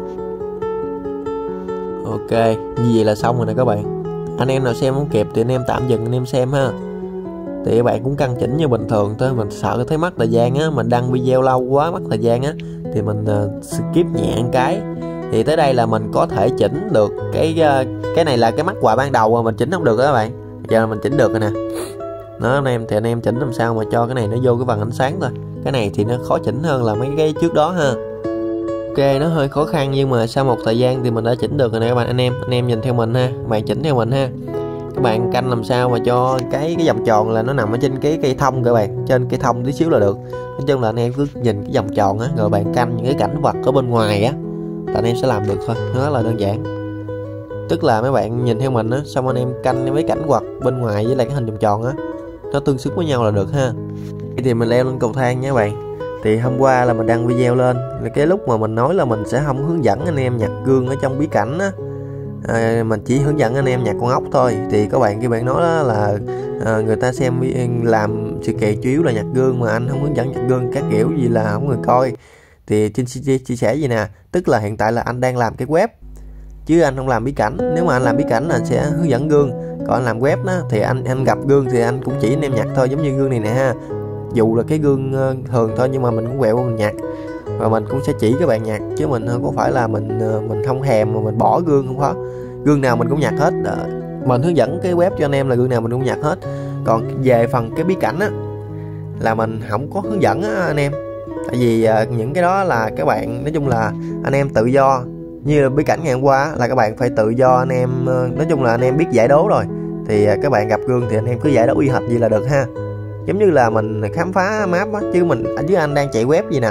Ok, như vậy là xong rồi nè các bạn. Anh em nào xem không kịp thì anh em tạm dừng anh em xem ha. Thì các bạn cũng căn chỉnh như bình thường thôi, mình sợ thấy mất thời gian á, mình đăng video lâu quá mất thời gian á thì mình uh, skip nhẹ một cái. Thì tới đây là mình có thể chỉnh được cái uh, cái này là cái mắt quạ ban đầu mà mình chỉnh không được đó các bạn. Giờ mình chỉnh được rồi nè. Đó anh em, thì anh em chỉnh làm sao mà cho cái này nó vô cái vần ánh sáng thôi. Cái này thì nó khó chỉnh hơn là mấy cái trước đó ha. Ok, nó hơi khó khăn nhưng mà sau một thời gian thì mình đã chỉnh được rồi nè các bạn. Anh em, anh em nhìn theo mình ha, các bạn chỉnh theo mình ha. Các bạn canh làm sao mà cho cái cái vòng tròn là nó nằm ở trên cái cây thông các bạn, trên cây thông tí xíu là được. Nói chung là anh em cứ nhìn cái vòng tròn á, rồi bạn canh những cái cảnh vật ở bên ngoài á, là anh em sẽ làm được thôi, nó rất là đơn giản. Tức là mấy bạn nhìn theo mình á, xong anh em canh mấy cảnh vật bên ngoài với lại cái hình vòng tròn á, nó tương xứng với nhau là được ha. Thì mình leo lên cầu thang nha các bạn. Thì hôm qua là mình đăng video lên, là cái lúc mà mình nói là mình sẽ không hướng dẫn anh em nhặt gương ở trong bí cảnh á, à, mình chỉ hướng dẫn anh em nhặt con ốc thôi. Thì các bạn kia bạn nói đó là à, người ta xem làm sự kiện chủ yếu là nhặt gương mà anh không hướng dẫn nhặt gương các kiểu gì là không người coi. Thì trên chia, chia sẻ gì nè, tức là hiện tại là anh đang làm cái web chứ anh không làm bí cảnh. Nếu mà anh làm bí cảnh là anh sẽ hướng dẫn gương, còn anh làm web đó thì anh anh gặp gương thì anh cũng chỉ anh em nhặt thôi, giống như gương này nè ha. Dù là cái gương uh, thường thôi nhưng mà mình cũng quẹo mình nhặt, và mình cũng sẽ chỉ các bạn nhặt, chứ mình không có phải là mình uh, mình không thèm mà mình bỏ gương, không có. Gương nào mình cũng nhặt hết. uh, Mình hướng dẫn cái web cho anh em là gương nào mình cũng nhặt hết. Còn về phần cái bí cảnh á là mình không có hướng dẫn á anh em. Tại vì uh, những cái đó là các bạn, nói chung là anh em tự do. Như bí cảnh ngày hôm qua là các bạn phải tự do anh em, uh, nói chung là anh em biết giải đố rồi thì uh, các bạn gặp gương thì anh em cứ giải đố y hệt gì là được ha. Giống như là mình khám phá map á, chứ mình ở dưới anh đang chạy web gì nè,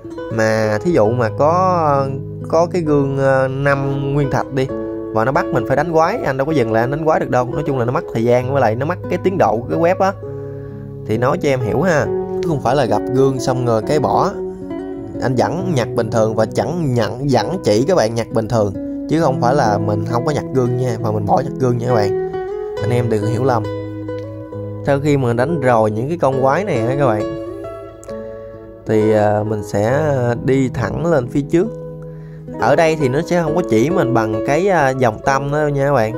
mà thí dụ mà có có cái gương năm nguyên thạch đi và nó bắt mình phải đánh quái, anh đâu có dừng lại anh đánh quái được đâu. Nói chung là nó mất thời gian, với lại nó mất cái tiến độ của cái web á. Thì nói cho em hiểu ha, không phải là gặp gương xong rồi cái bỏ. Anh vẫn nhặt bình thường và chẳng nhận vẫn chỉ các bạn nhặt bình thường, chứ không phải là mình không có nhặt gương nha, mà mình bỏ nhặt gương nha các bạn. Anh em đừng hiểu lầm. Sau khi mà đánh rồi những cái con quái này á các bạn, thì mình sẽ đi thẳng lên phía trước. Ở đây thì nó sẽ không có chỉ mình bằng cái dòng tâm đó nha các bạn,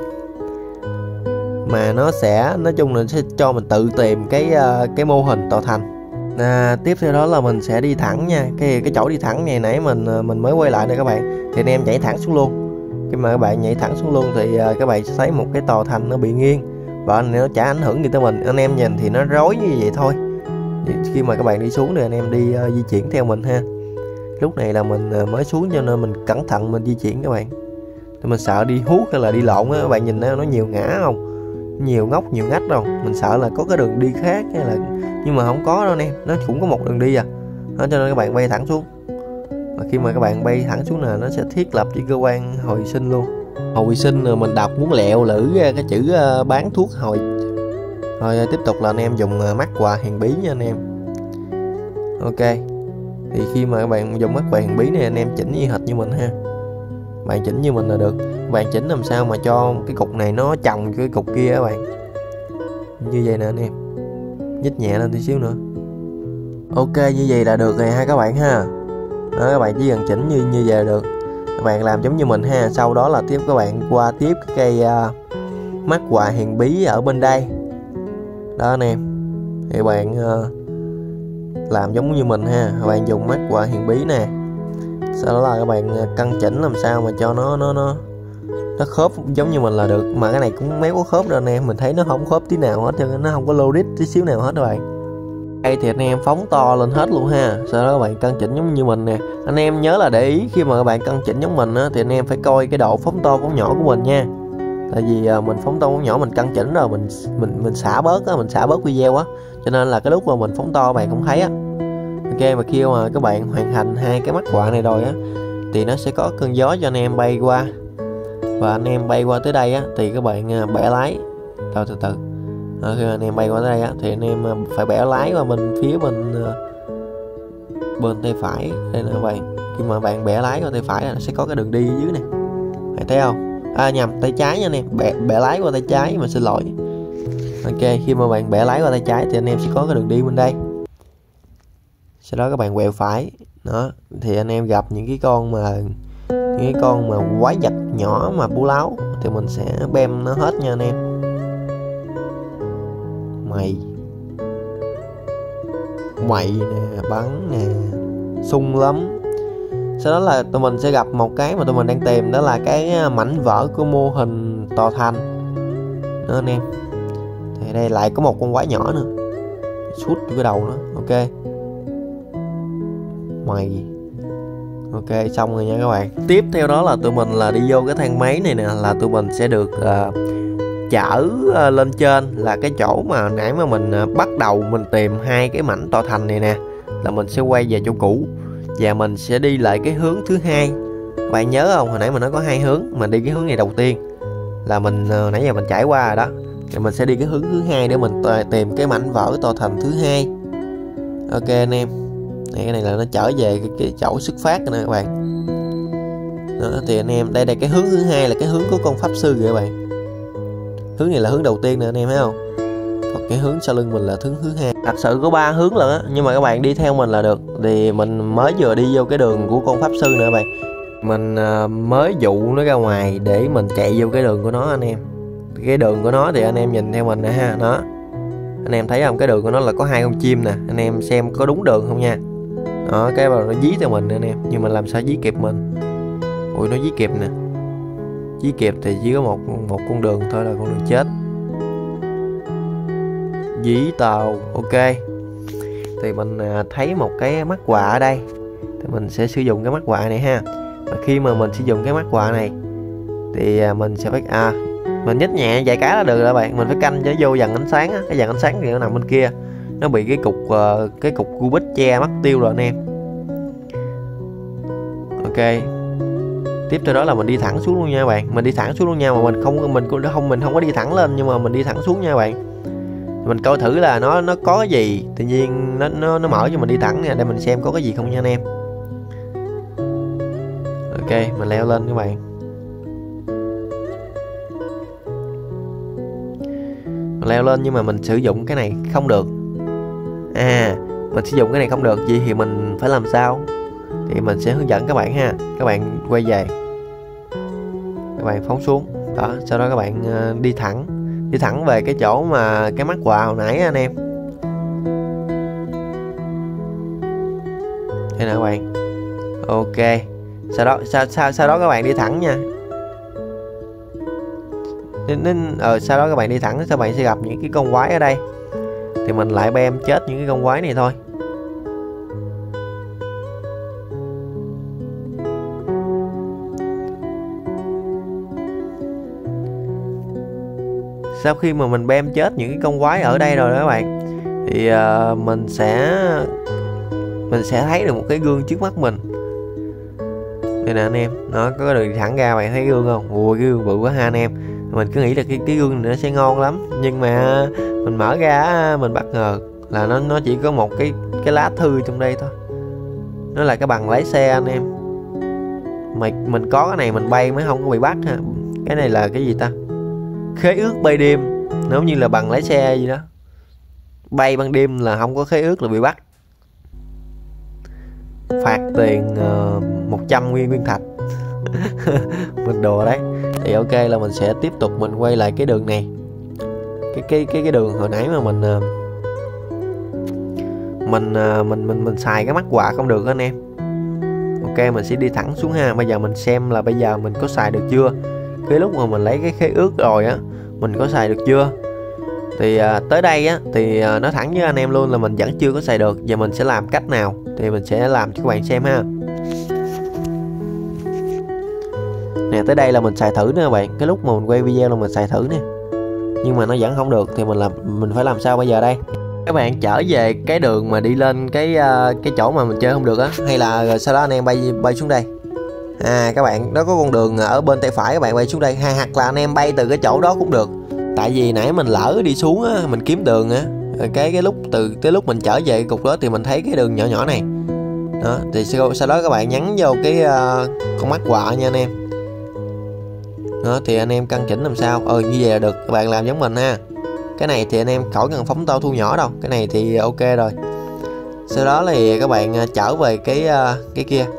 mà nó sẽ, nói chung là sẽ cho mình tự tìm cái cái mô hình tòa thành. À, tiếp theo đó là mình sẽ đi thẳng nha. Cái cái chỗ đi thẳng này nãy mình mình mới quay lại đây các bạn, thì anh em nhảy thẳng xuống luôn. Khi mà các bạn nhảy thẳng xuống luôn thì các bạn sẽ thấy một cái tòa thành nó bị nghiêng, và nó chả ảnh hưởng gì tới mình. Anh em nhìn thì nó rối như vậy thôi. Khi mà các bạn đi xuống thì anh em đi uh, di chuyển theo mình ha. lúc này là mình mới xuống cho nên mình cẩn thận mình di chuyển các bạn. Thì mình sợ đi hút hay là đi lộn á, các bạn nhìn nó nhiều ngã không, nhiều ngóc nhiều ngách đâu, mình sợ là có cái đường đi khác hay là, nhưng mà không có đâu nè, nó cũng có một đường đi à. Đó, cho nên các bạn bay thẳng xuống. Và khi mà các bạn bay thẳng xuống là nó sẽ thiết lập cái cơ quan hồi sinh luôn. Hồi sinh rồi mình đọc muốn lẹo lử cái chữ bán thuốc hồi. Rồi tiếp tục là anh em dùng mắt quà huyền bí nha anh em. Ok, thì khi mà các bạn dùng mắt quà huyền bí này anh em chỉnh như hệt như mình ha. Bạn chỉnh như mình là được. Bạn chỉnh làm sao mà cho cái cục này nó chồng cái cục kia các bạn. Như vậy nè anh em. Nhích nhẹ lên tí xíu nữa. Ok, như vậy là được rồi ha các bạn ha. Đó, các bạn chỉ cần chỉnh như như vậy là được. Các bạn làm giống như mình ha. Sau đó là tiếp các bạn qua tiếp cái cây uh, mắt quà huyền bí ở bên đây. Đó anh em. Thì bạn uh, làm giống như mình ha. Các bạn dùng mắt quà huyền bí nè. Sau đó là các bạn căn chỉnh làm sao mà cho nó nó nó nó khớp giống như mình là được. Mà cái này cũng méo có khớp đâu anh em, mình thấy nó không khớp tí nào hết, cho nên nó không có logic tí xíu nào hết các bạn. Đây thì anh em phóng to lên hết luôn ha. Sau đó các bạn căn chỉnh giống như mình nè. Anh em nhớ là để ý khi mà các bạn căn chỉnh giống mình á, thì anh em phải coi cái độ phóng to phóng nhỏ của mình nha. Tại vì mình phóng to phóng nhỏ mình căn chỉnh rồi mình mình mình xả bớt á, mình xả bớt video á, cho nên là cái lúc mà mình phóng to các bạn không thấy á. Ok, mà khi mà các bạn hoàn thành hai cái mắt quạ này rồi á thì nó sẽ có cơn gió cho anh em bay qua. Và anh em bay qua tới đây á thì các bạn bẻ lái từ từ từ. À, khi anh em bay qua tới đây á thì anh em phải bẻ lái qua bên phía bên bên tay phải đây nè các bạn. Khi mà bạn bẻ lái qua tay phải là nó sẽ có cái đường đi ở dưới này. Bạn thấy không? À nhầm, tay trái nha anh em, bẻ bẻ lái qua tay trái, mà xin lỗi. Ok, khi mà bạn bẻ lái qua tay trái thì anh em sẽ có cái đường đi bên đây. Sau đó các bạn quẹo phải. Đó, thì anh em gặp những cái con mà những cái con mà quái vật nhỏ mà bú láo thì mình sẽ bem nó hết nha anh em. Mày Mày nè, bắn nè, sung lắm. Sau đó là tụi mình sẽ gặp một cái mà tụi mình đang tìm, đó là cái mảnh vỡ của mô hình tòa thành. Đó anh em. Thì đây lại có một con quái nhỏ nữa. Sút cái đầu nữa. Ok. Mày Ok, xong rồi nha các bạn. Tiếp theo đó là tụi mình là đi vô cái thang máy này nè, là tụi mình sẽ được uh, chở uh, lên trên, là cái chỗ mà nãy mà mình uh, bắt đầu mình tìm hai cái mảnh tòa thành này nè, là mình sẽ quay về chỗ cũ và mình sẽ đi lại cái hướng thứ hai. Bạn nhớ không, hồi nãy mình nói có hai hướng, mình đi cái hướng này đầu tiên là mình uh, nãy giờ mình trải qua rồi đó, thì mình sẽ đi cái hướng thứ hai để mình tìm cái mảnh vỡ tòa thành thứ hai. Ok anh em. Này, cái này là nó trở về cái, cái chỗ xuất phát nè các bạn. Đó, thì anh em đây đây cái hướng thứ hai là cái hướng của con pháp sư kìa các bạn. Hướng này là hướng đầu tiên nè anh em thấy không? Còn cái hướng sau lưng mình là hướng thứ hai. Thật sự có ba hướng lận á, nhưng mà các bạn đi theo mình là được. Thì mình mới vừa đi vô cái đường của con pháp sư nè các bạn. Mình uh, mới dụ nó ra ngoài để mình chạy vô cái đường của nó anh em. Cái đường của nó thì anh em nhìn theo mình nè ha. Đó, anh em thấy không, cái đường của nó là có hai con chim nè, anh em xem có đúng đường không nha. Đó, cái vào nó dí theo mình nè anh em, nhưng mà làm sao dí kịp mình. Ui, nó dí kịp nè. Dí kịp thì chỉ có một một con đường thôi, là con đường chết. Dí tàu. Ok, thì mình thấy một cái mắt quạ ở đây, thì mình sẽ sử dụng cái mắt quạ này ha. Và khi mà mình sử dụng cái mắt quạ này thì mình sẽ phải à mình nhích nhẹ vài cái là được rồi các bạn. Mình phải canh cho vô dần ánh sáng á, cái dần ánh sáng thì nó nằm bên kia, nó bị cái cục uh, cái cục Rubik che mất tiêu rồi anh em. Ok, tiếp theo đó là mình đi thẳng xuống luôn nha các bạn. Mình đi thẳng xuống luôn nha, mà mình không mình không mình không có đi thẳng lên, nhưng mà mình đi thẳng xuống nha các bạn. Mình coi thử là nó nó có cái gì, tự nhiên nó nó nó mở cho mình đi thẳng nè, để mình xem có cái gì không nha anh em. Ok, mình leo lên các bạn. Mình leo lên nhưng mà mình sử dụng cái này không được. À, mình sử dụng cái này không được, vậy thì mình phải làm sao? Thì mình sẽ hướng dẫn các bạn ha. Các bạn quay về, các bạn phóng xuống. Đó, sau đó các bạn đi thẳng, đi thẳng về cái chỗ mà cái mắt quạ hồi nãy anh em. Đây nè các bạn. Ok, sau đó sau sau sau đó các bạn đi thẳng nha. Nên, nên ờ, sau đó các bạn đi thẳng, các bạn sẽ gặp những cái con quái ở đây, thì mình lại bem chết những cái con quái này thôi. sau khi mà mình bem chết những cái con quái ở đây rồi đó các bạn, thì uh, mình sẽ mình sẽ thấy được một cái gương trước mắt mình. Đây nè anh em, nó có cái đường thẳng ra, bạn thấy gương không? Ui, cái gương bự quá ha anh em. Mình cứ nghĩ là cái cái gương này nó sẽ ngon lắm, nhưng mà mình mở ra mình bất ngờ là nó nó chỉ có một cái cái lá thư trong đây thôi. Nó là cái bằng lái xe anh em. Mày mình có cái này mình bay mới không có bị bắt ha. Cái này là cái gì ta? Khế ước bay đêm, nếu như là bằng lái xe gì đó. Bay ban đêm là không có khế ước là bị bắt. Phạt tiền uh, một trăm nguyên viên thạch. Mình đùa đấy. Thì ok là mình sẽ tiếp tục mình quay lại cái đường này. Cái cái cái cái đường hồi nãy mà mình uh, mình uh, mình mình mình xài cái mắt quạ không được anh em. Ok, mình sẽ đi thẳng xuống ha. Bây giờ mình xem là bây giờ mình có xài được chưa. Cái lúc mà mình lấy cái khế ước rồi á, mình có xài được chưa. Thì à, tới đây á thì à, nói thẳng với anh em luôn là mình vẫn chưa có xài được. Và mình sẽ làm cách nào thì mình sẽ làm cho các bạn xem ha. Nè, tới đây là mình xài thử nữa các bạn. Cái lúc mà mình quay video là mình xài thử nè, nhưng mà nó vẫn không được. Thì mình làm mình phải làm sao bây giờ đây? Các bạn trở về cái đường mà đi lên cái uh, cái chỗ mà mình chơi không được á, hay là rồi sau đó anh em bay bay xuống đây. À các bạn, nó có con đường ở bên tay phải, các bạn bay xuống đây, hay hoặc là anh em bay từ cái chỗ đó cũng được. Tại vì nãy mình lỡ đi xuống á, mình kiếm đường á, cái cái lúc từ cái lúc mình trở về cái cục đó thì mình thấy cái đường nhỏ nhỏ này. Đó, thì sau, sau đó các bạn nhấn vô cái uh, con mắt quạ nha anh em. Đó, thì anh em căn chỉnh làm sao. Ừ, như vậy là được, các bạn làm giống mình ha. Cái này thì anh em khỏi cần phóng to thu nhỏ đâu, cái này thì ok rồi. Sau đó thì các bạn trở về cái uh, cái kia.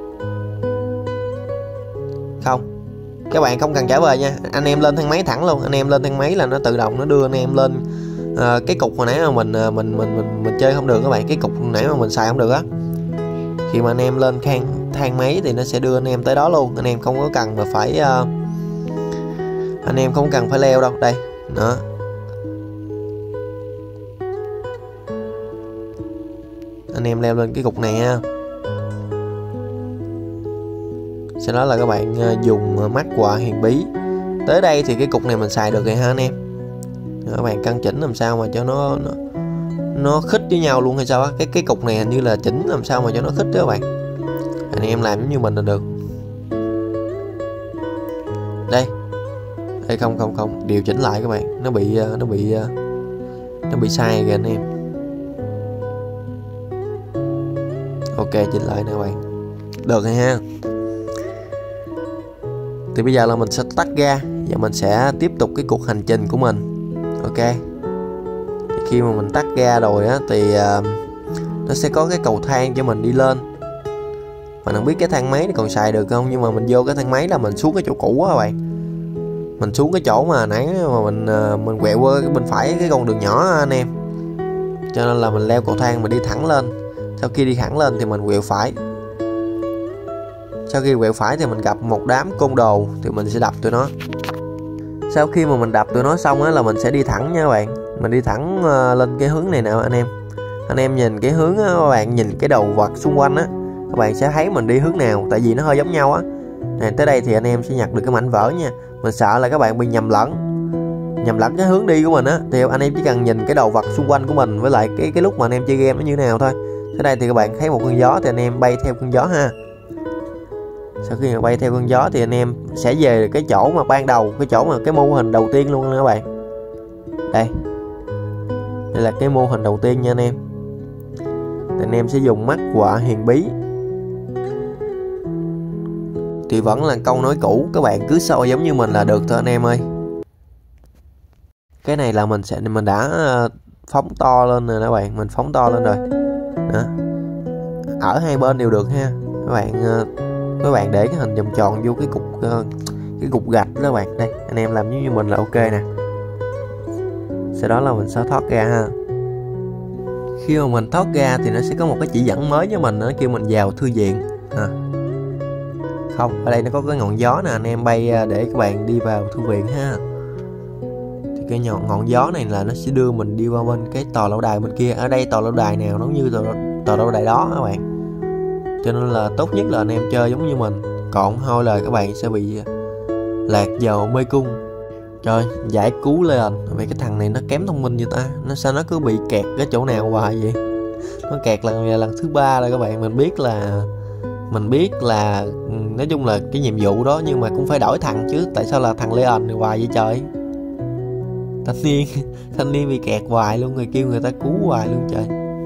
Không, các bạn không cần trở về nha, anh em lên thang máy thẳng luôn. Anh em lên thang máy là nó tự động nó đưa anh em lên uh, cái cục hồi nãy mà mình uh, mình, mình mình mình chơi không được các bạn. Cái cục hồi nãy mà mình xài không được á, khi mà anh em lên thang thang máy thì nó sẽ đưa anh em tới đó luôn. Anh em không có cần mà phải uh, anh em không cần phải leo đâu. Đây đó, anh em leo lên cái cục này ha. Sau đó là các bạn dùng mắt quạ huyền bí. Tới đây thì cái cục này mình xài được rồi ha anh em. Các bạn căn chỉnh làm sao mà cho nó nó, nó khít với nhau luôn hay sao á. Cái cái cục này hình như là chỉnh làm sao mà cho nó khít đó các bạn. Anh em làm giống như mình là được. Đây. Đây không không không, điều chỉnh lại các bạn. Nó bị nó bị nó bị sai kìa anh em. Ok, chỉnh lại nè các bạn. Được rồi ha. Thì bây giờ là mình sẽ tắt ra và mình sẽ tiếp tục cái cuộc hành trình của mình. Ok. Thì khi mà mình tắt ra rồi á thì uh, nó sẽ có cái cầu thang cho mình đi lên. Mình không biết cái thang máy này còn xài được không, nhưng mà mình vô cái thang máy là mình xuống cái chỗ cũ á các bạn. Mình xuống cái chỗ mà nãy mà mình uh, mình quẹo qua cái bên phải cái con đường nhỏ anh em. Cho nên là mình leo cầu thang mình đi thẳng lên. Sau khi đi thẳng lên thì mình quẹo phải. Sau khi quẹo phải thì mình gặp một đám côn đồ thì mình sẽ đập tụi nó. Sau khi mà mình đập tụi nó xong á là mình sẽ đi thẳng nha các bạn. Mình đi thẳng uh, lên cái hướng này nè anh em. Anh em nhìn cái hướng á, các bạn nhìn cái đầu vật xung quanh á, các bạn sẽ thấy mình đi hướng nào, tại vì nó hơi giống nhau á. Này, tới đây thì anh em sẽ nhặt được cái mảnh vỡ nha. Mình sợ là các bạn bị nhầm lẫn nhầm lẫn cái hướng đi của mình á, thì anh em chỉ cần nhìn cái đầu vật xung quanh của mình với lại cái cái lúc mà anh em chơi game nó như thế nào thôi. Tới đây thì các bạn thấy một cơn gió thì anh em bay theo cơn gió ha. Sau khi mà bay theo cơn gió thì anh em sẽ về cái chỗ mà ban đầu, cái chỗ mà cái mô hình đầu tiên luôn các bạn. Đây. Đây là cái mô hình đầu tiên nha anh em. Thì anh em sẽ dùng mắt quạ huyền bí. Thì vẫn là câu nói cũ, các bạn cứ soi giống như mình là được thôi anh em ơi. Cái này là mình sẽ mình đã phóng to lên rồi các bạn, mình phóng to lên rồi. Đó. Ở hai bên đều được ha. Các bạn các bạn để cái hình vòng tròn vô cái cục cái cục gạch đó các bạn. Đây, anh em làm giống như mình là ok nè. Sau đó là mình sẽ thoát ra ha. Khi mà mình thoát ra thì nó sẽ có một cái chỉ dẫn mới với mình, nó kêu mình vào thư viện à. Không, ở đây nó có cái ngọn gió nè, anh em bay để các bạn đi vào thư viện ha. Thì cái ngọn, ngọn gió này là nó sẽ đưa mình đi qua bên cái tòa lâu đài bên kia. Ở đây tòa lâu đài nào nó như tòa, tòa lâu đài đó các bạn. Cho nên là tốt nhất là anh em chơi giống như mình. Còn thôi là các bạn sẽ bị lạc vào mê cung. Trời, giải cứu Leon. Vậy cái thằng này nó kém thông minh như ta. Nó sao nó cứ bị kẹt cái chỗ nào hoài vậy? Nó kẹt lần lần thứ ba rồi các bạn. Mình biết là Mình biết là nói chung là cái nhiệm vụ đó, nhưng mà cũng phải đổi thằng chứ. Tại sao là thằng Leon này hoài vậy trời? Thanh niên Thanh niên bị kẹt hoài luôn, người kêu người ta cứu hoài luôn trời.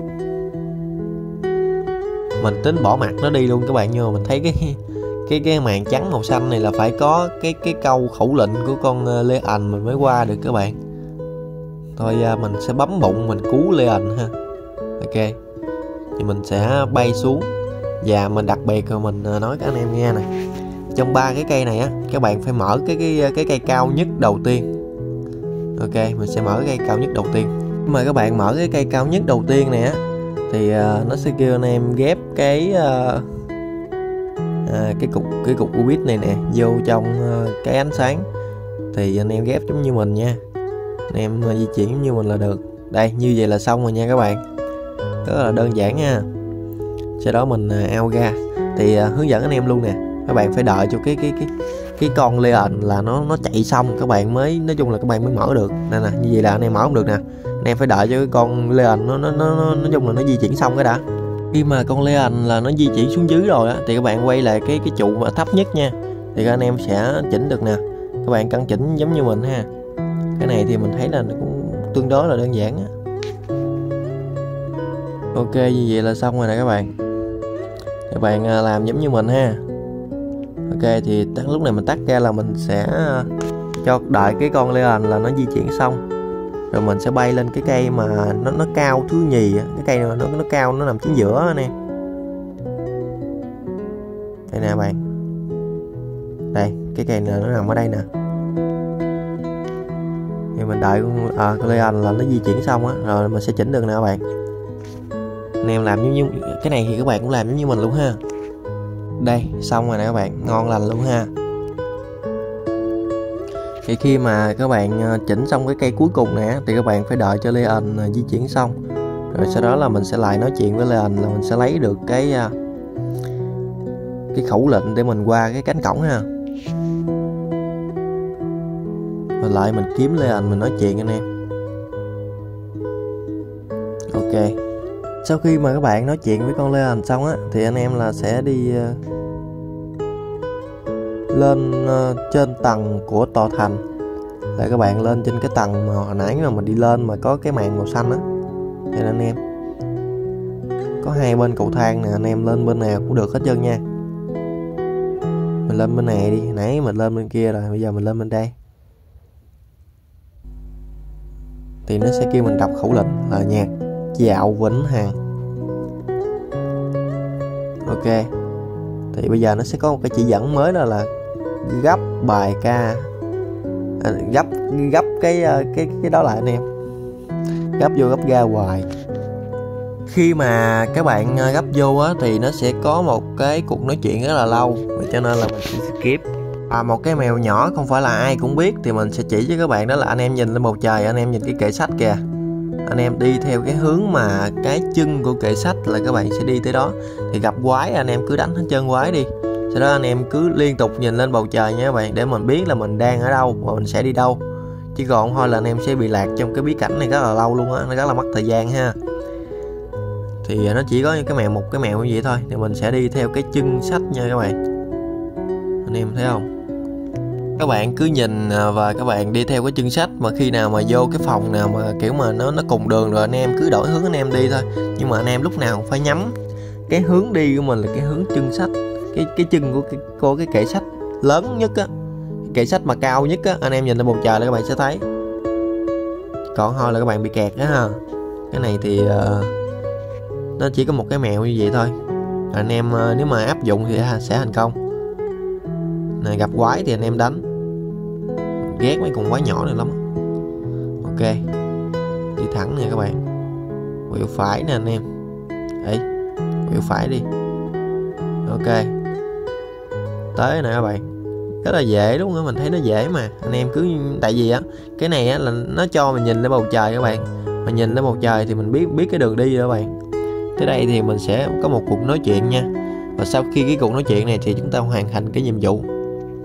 Mình tính bỏ mặt nó đi luôn các bạn, nhưng mà mình thấy cái cái cái màn trắng màu xanh này là phải có cái cái câu khẩu lệnh của con Leon mình mới qua được các bạn. Thôi mình sẽ bấm bụng mình cứu Leon ha. Ok, thì mình sẽ bay xuống. Và mình đặc biệt rồi mình nói các anh em nghe nè, trong ba cái cây này á, các bạn phải mở cái cái cái cây cao nhất đầu tiên. Ok, mình sẽ mở cái cây cao nhất đầu tiên. Mà các bạn mở cái cây cao nhất đầu tiên này á, thì uh, nó sẽ kêu anh em ghép cái uh, uh, cái cục cái cục Ubix này nè vô trong uh, cái ánh sáng. Thì anh em ghép giống như mình nha, anh em uh, di chuyển giống như mình là được. Đây, như vậy là xong rồi nha các bạn, rất là đơn giản nha. Sau đó mình uh, out ra thì uh, hướng dẫn anh em luôn nè. Các bạn phải đợi cho cái cái cái cái con Leon là nó nó chạy xong các bạn mới, nói chung là các bạn mới mở được. Nên là như vậy là anh em mở không được nè. Anh em phải đợi cho cái con Leon nó nó nó nói chung là nó di chuyển xong cái đã. Khi mà con Leon là nó di chuyển xuống dưới rồi á, thì các bạn quay lại cái cái trụ mà thấp nhất nha, thì các anh em sẽ chỉnh được nè. Các bạn căn chỉnh giống như mình ha. Cái này thì mình thấy là nó cũng tương đối là đơn giản á. Ok, như vậy là xong rồi nè các bạn. Các bạn làm giống như mình ha. Ok, thì lúc này mình tắt ra là mình sẽ cho đợi cái con Leon là nó di chuyển xong, rồi mình sẽ bay lên cái cây mà nó nó cao thứ nhì. Cái cây này nó nó cao, nó nằm chính giữa nè. Đây nè bạn. Đây, cái cây này nó nằm ở đây nè. Thì mình đợi con, à, con Leon là nó di chuyển xong á, rồi mình sẽ chỉnh được nè các bạn. Anh em làm như, như cái này thì các bạn cũng làm giống như mình luôn ha. Đây, xong rồi nè các bạn, ngon lành luôn ha. Thì khi mà các bạn chỉnh xong cái cây cuối cùng nè, thì các bạn phải đợi cho Leon di chuyển xong. Rồi sau đó là mình sẽ lại nói chuyện với Leon, là mình sẽ lấy được cái cái khẩu lệnh để mình qua cái cánh cổng ha. Rồi lại mình kiếm Leon mình nói chuyện anh em. Ok, sau khi mà các bạn nói chuyện với con Leon xong á, thì anh em là sẽ đi uh, lên uh, trên tầng của tòa thành. Là các bạn lên trên cái tầng mà hồi nãy mà mình đi lên mà có cái màn màu xanh á. Đây anh em, có hai bên cầu thang nè, anh em lên bên nào cũng được hết trơn nha. Mình lên bên này đi, nãy mình lên bên kia rồi, bây giờ mình lên bên đây. Thì nó sẽ kêu mình đọc khẩu lệnh là nhạc dạo vĩnh hằng. Ok, thì bây giờ nó sẽ có một cái chỉ dẫn mới, đó là gấp bài ca, à, gấp gấp cái cái cái đó lại anh em, gấp vô gấp ra hoài. Khi mà các bạn gấp vô á, thì nó sẽ có một cái cuộc nói chuyện rất là lâu, cho nên là mình sẽ skip. À, một cái mèo nhỏ không phải là ai cũng biết, thì mình sẽ chỉ cho các bạn, đó là anh em nhìn lên bầu trời, anh em nhìn cái kệ sách kìa, anh em đi theo cái hướng mà cái chân của kệ sách là các bạn sẽ đi tới đó. Thì gặp quái anh em cứ đánh hết chân quái đi, sau đó anh em cứ liên tục nhìn lên bầu trời nha các bạn, để mình biết là mình đang ở đâu và mình sẽ đi đâu. Chứ còn thôi là anh em sẽ bị lạc trong cái bí cảnh này rất là lâu luôn á, nó rất là mất thời gian ha. Thì nó chỉ có những cái mèo, một cái mèo như vậy thôi, thì mình sẽ đi theo cái chân sách nha các bạn. Anh em thấy không? Các bạn cứ nhìn và các bạn đi theo cái chân sách, mà khi nào mà vô cái phòng nào mà kiểu mà nó nó cùng đường rồi, anh em cứ đổi hướng anh em đi thôi. Nhưng mà anh em lúc nào cũng phải nhắm cái hướng đi của mình là cái hướng chân sách, cái cái chân của cái cô cái kệ sách lớn nhất á, kệ sách mà cao nhất á, anh em nhìn lên bầu trời là các bạn sẽ thấy. Còn thôi là các bạn bị kẹt đó ha. Cái này thì uh, nó chỉ có một cái mẹo như vậy thôi. Anh em uh, nếu mà áp dụng thì sẽ thành công. Này, gặp quái thì anh em đánh, ghét mấy con quái nhỏ này lắm. Ok, đi thẳng nè các bạn, quẹo phải nè anh em, ấy quẹo phải đi. Ok, tới nè các bạn, rất là dễ đúng không? Mình thấy nó dễ mà. Anh em cứ, tại vì á cái này á là nó cho mình nhìn lên bầu trời các bạn, mà nhìn lên bầu trời thì mình biết biết cái đường đi rồi các bạn. Tới đây thì mình sẽ có một cuộc nói chuyện nha, và sau khi cái cuộc nói chuyện này thì chúng ta hoàn thành cái nhiệm vụ.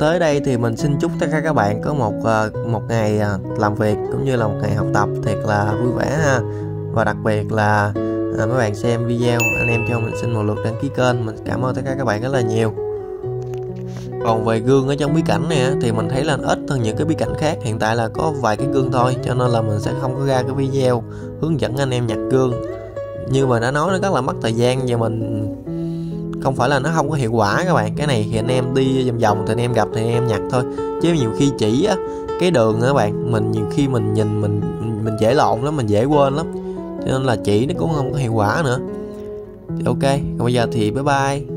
tới đây thì mình xin chúc tất cả các bạn có một một ngày làm việc cũng như là một ngày học tập thiệt là vui vẻ ha. Và đặc biệt là à, mấy bạn xem video, anh em cho mình xin một lượt đăng ký kênh, mình cảm ơn tất cả các bạn rất là nhiều. Còn về gương ở trong bí cảnh này thì mình thấy là ít hơn những cái bí cảnh khác. Hiện tại là có vài cái gương thôi, cho nên là mình sẽ không có ra cái video hướng dẫn anh em nhặt gương. Như mà đã nói, nó rất là mất thời gian và mình không phải là nó không có hiệu quả các bạn. Cái này thì anh em đi vòng vòng thì anh em gặp thì anh em nhặt thôi, chứ nhiều khi chỉ á cái đường á các bạn, mình nhiều khi mình nhìn mình mình dễ lộn lắm, mình dễ quên lắm, cho nên là chỉ nó cũng không có hiệu quả nữa. Thì ok, còn bây giờ thì bye bye.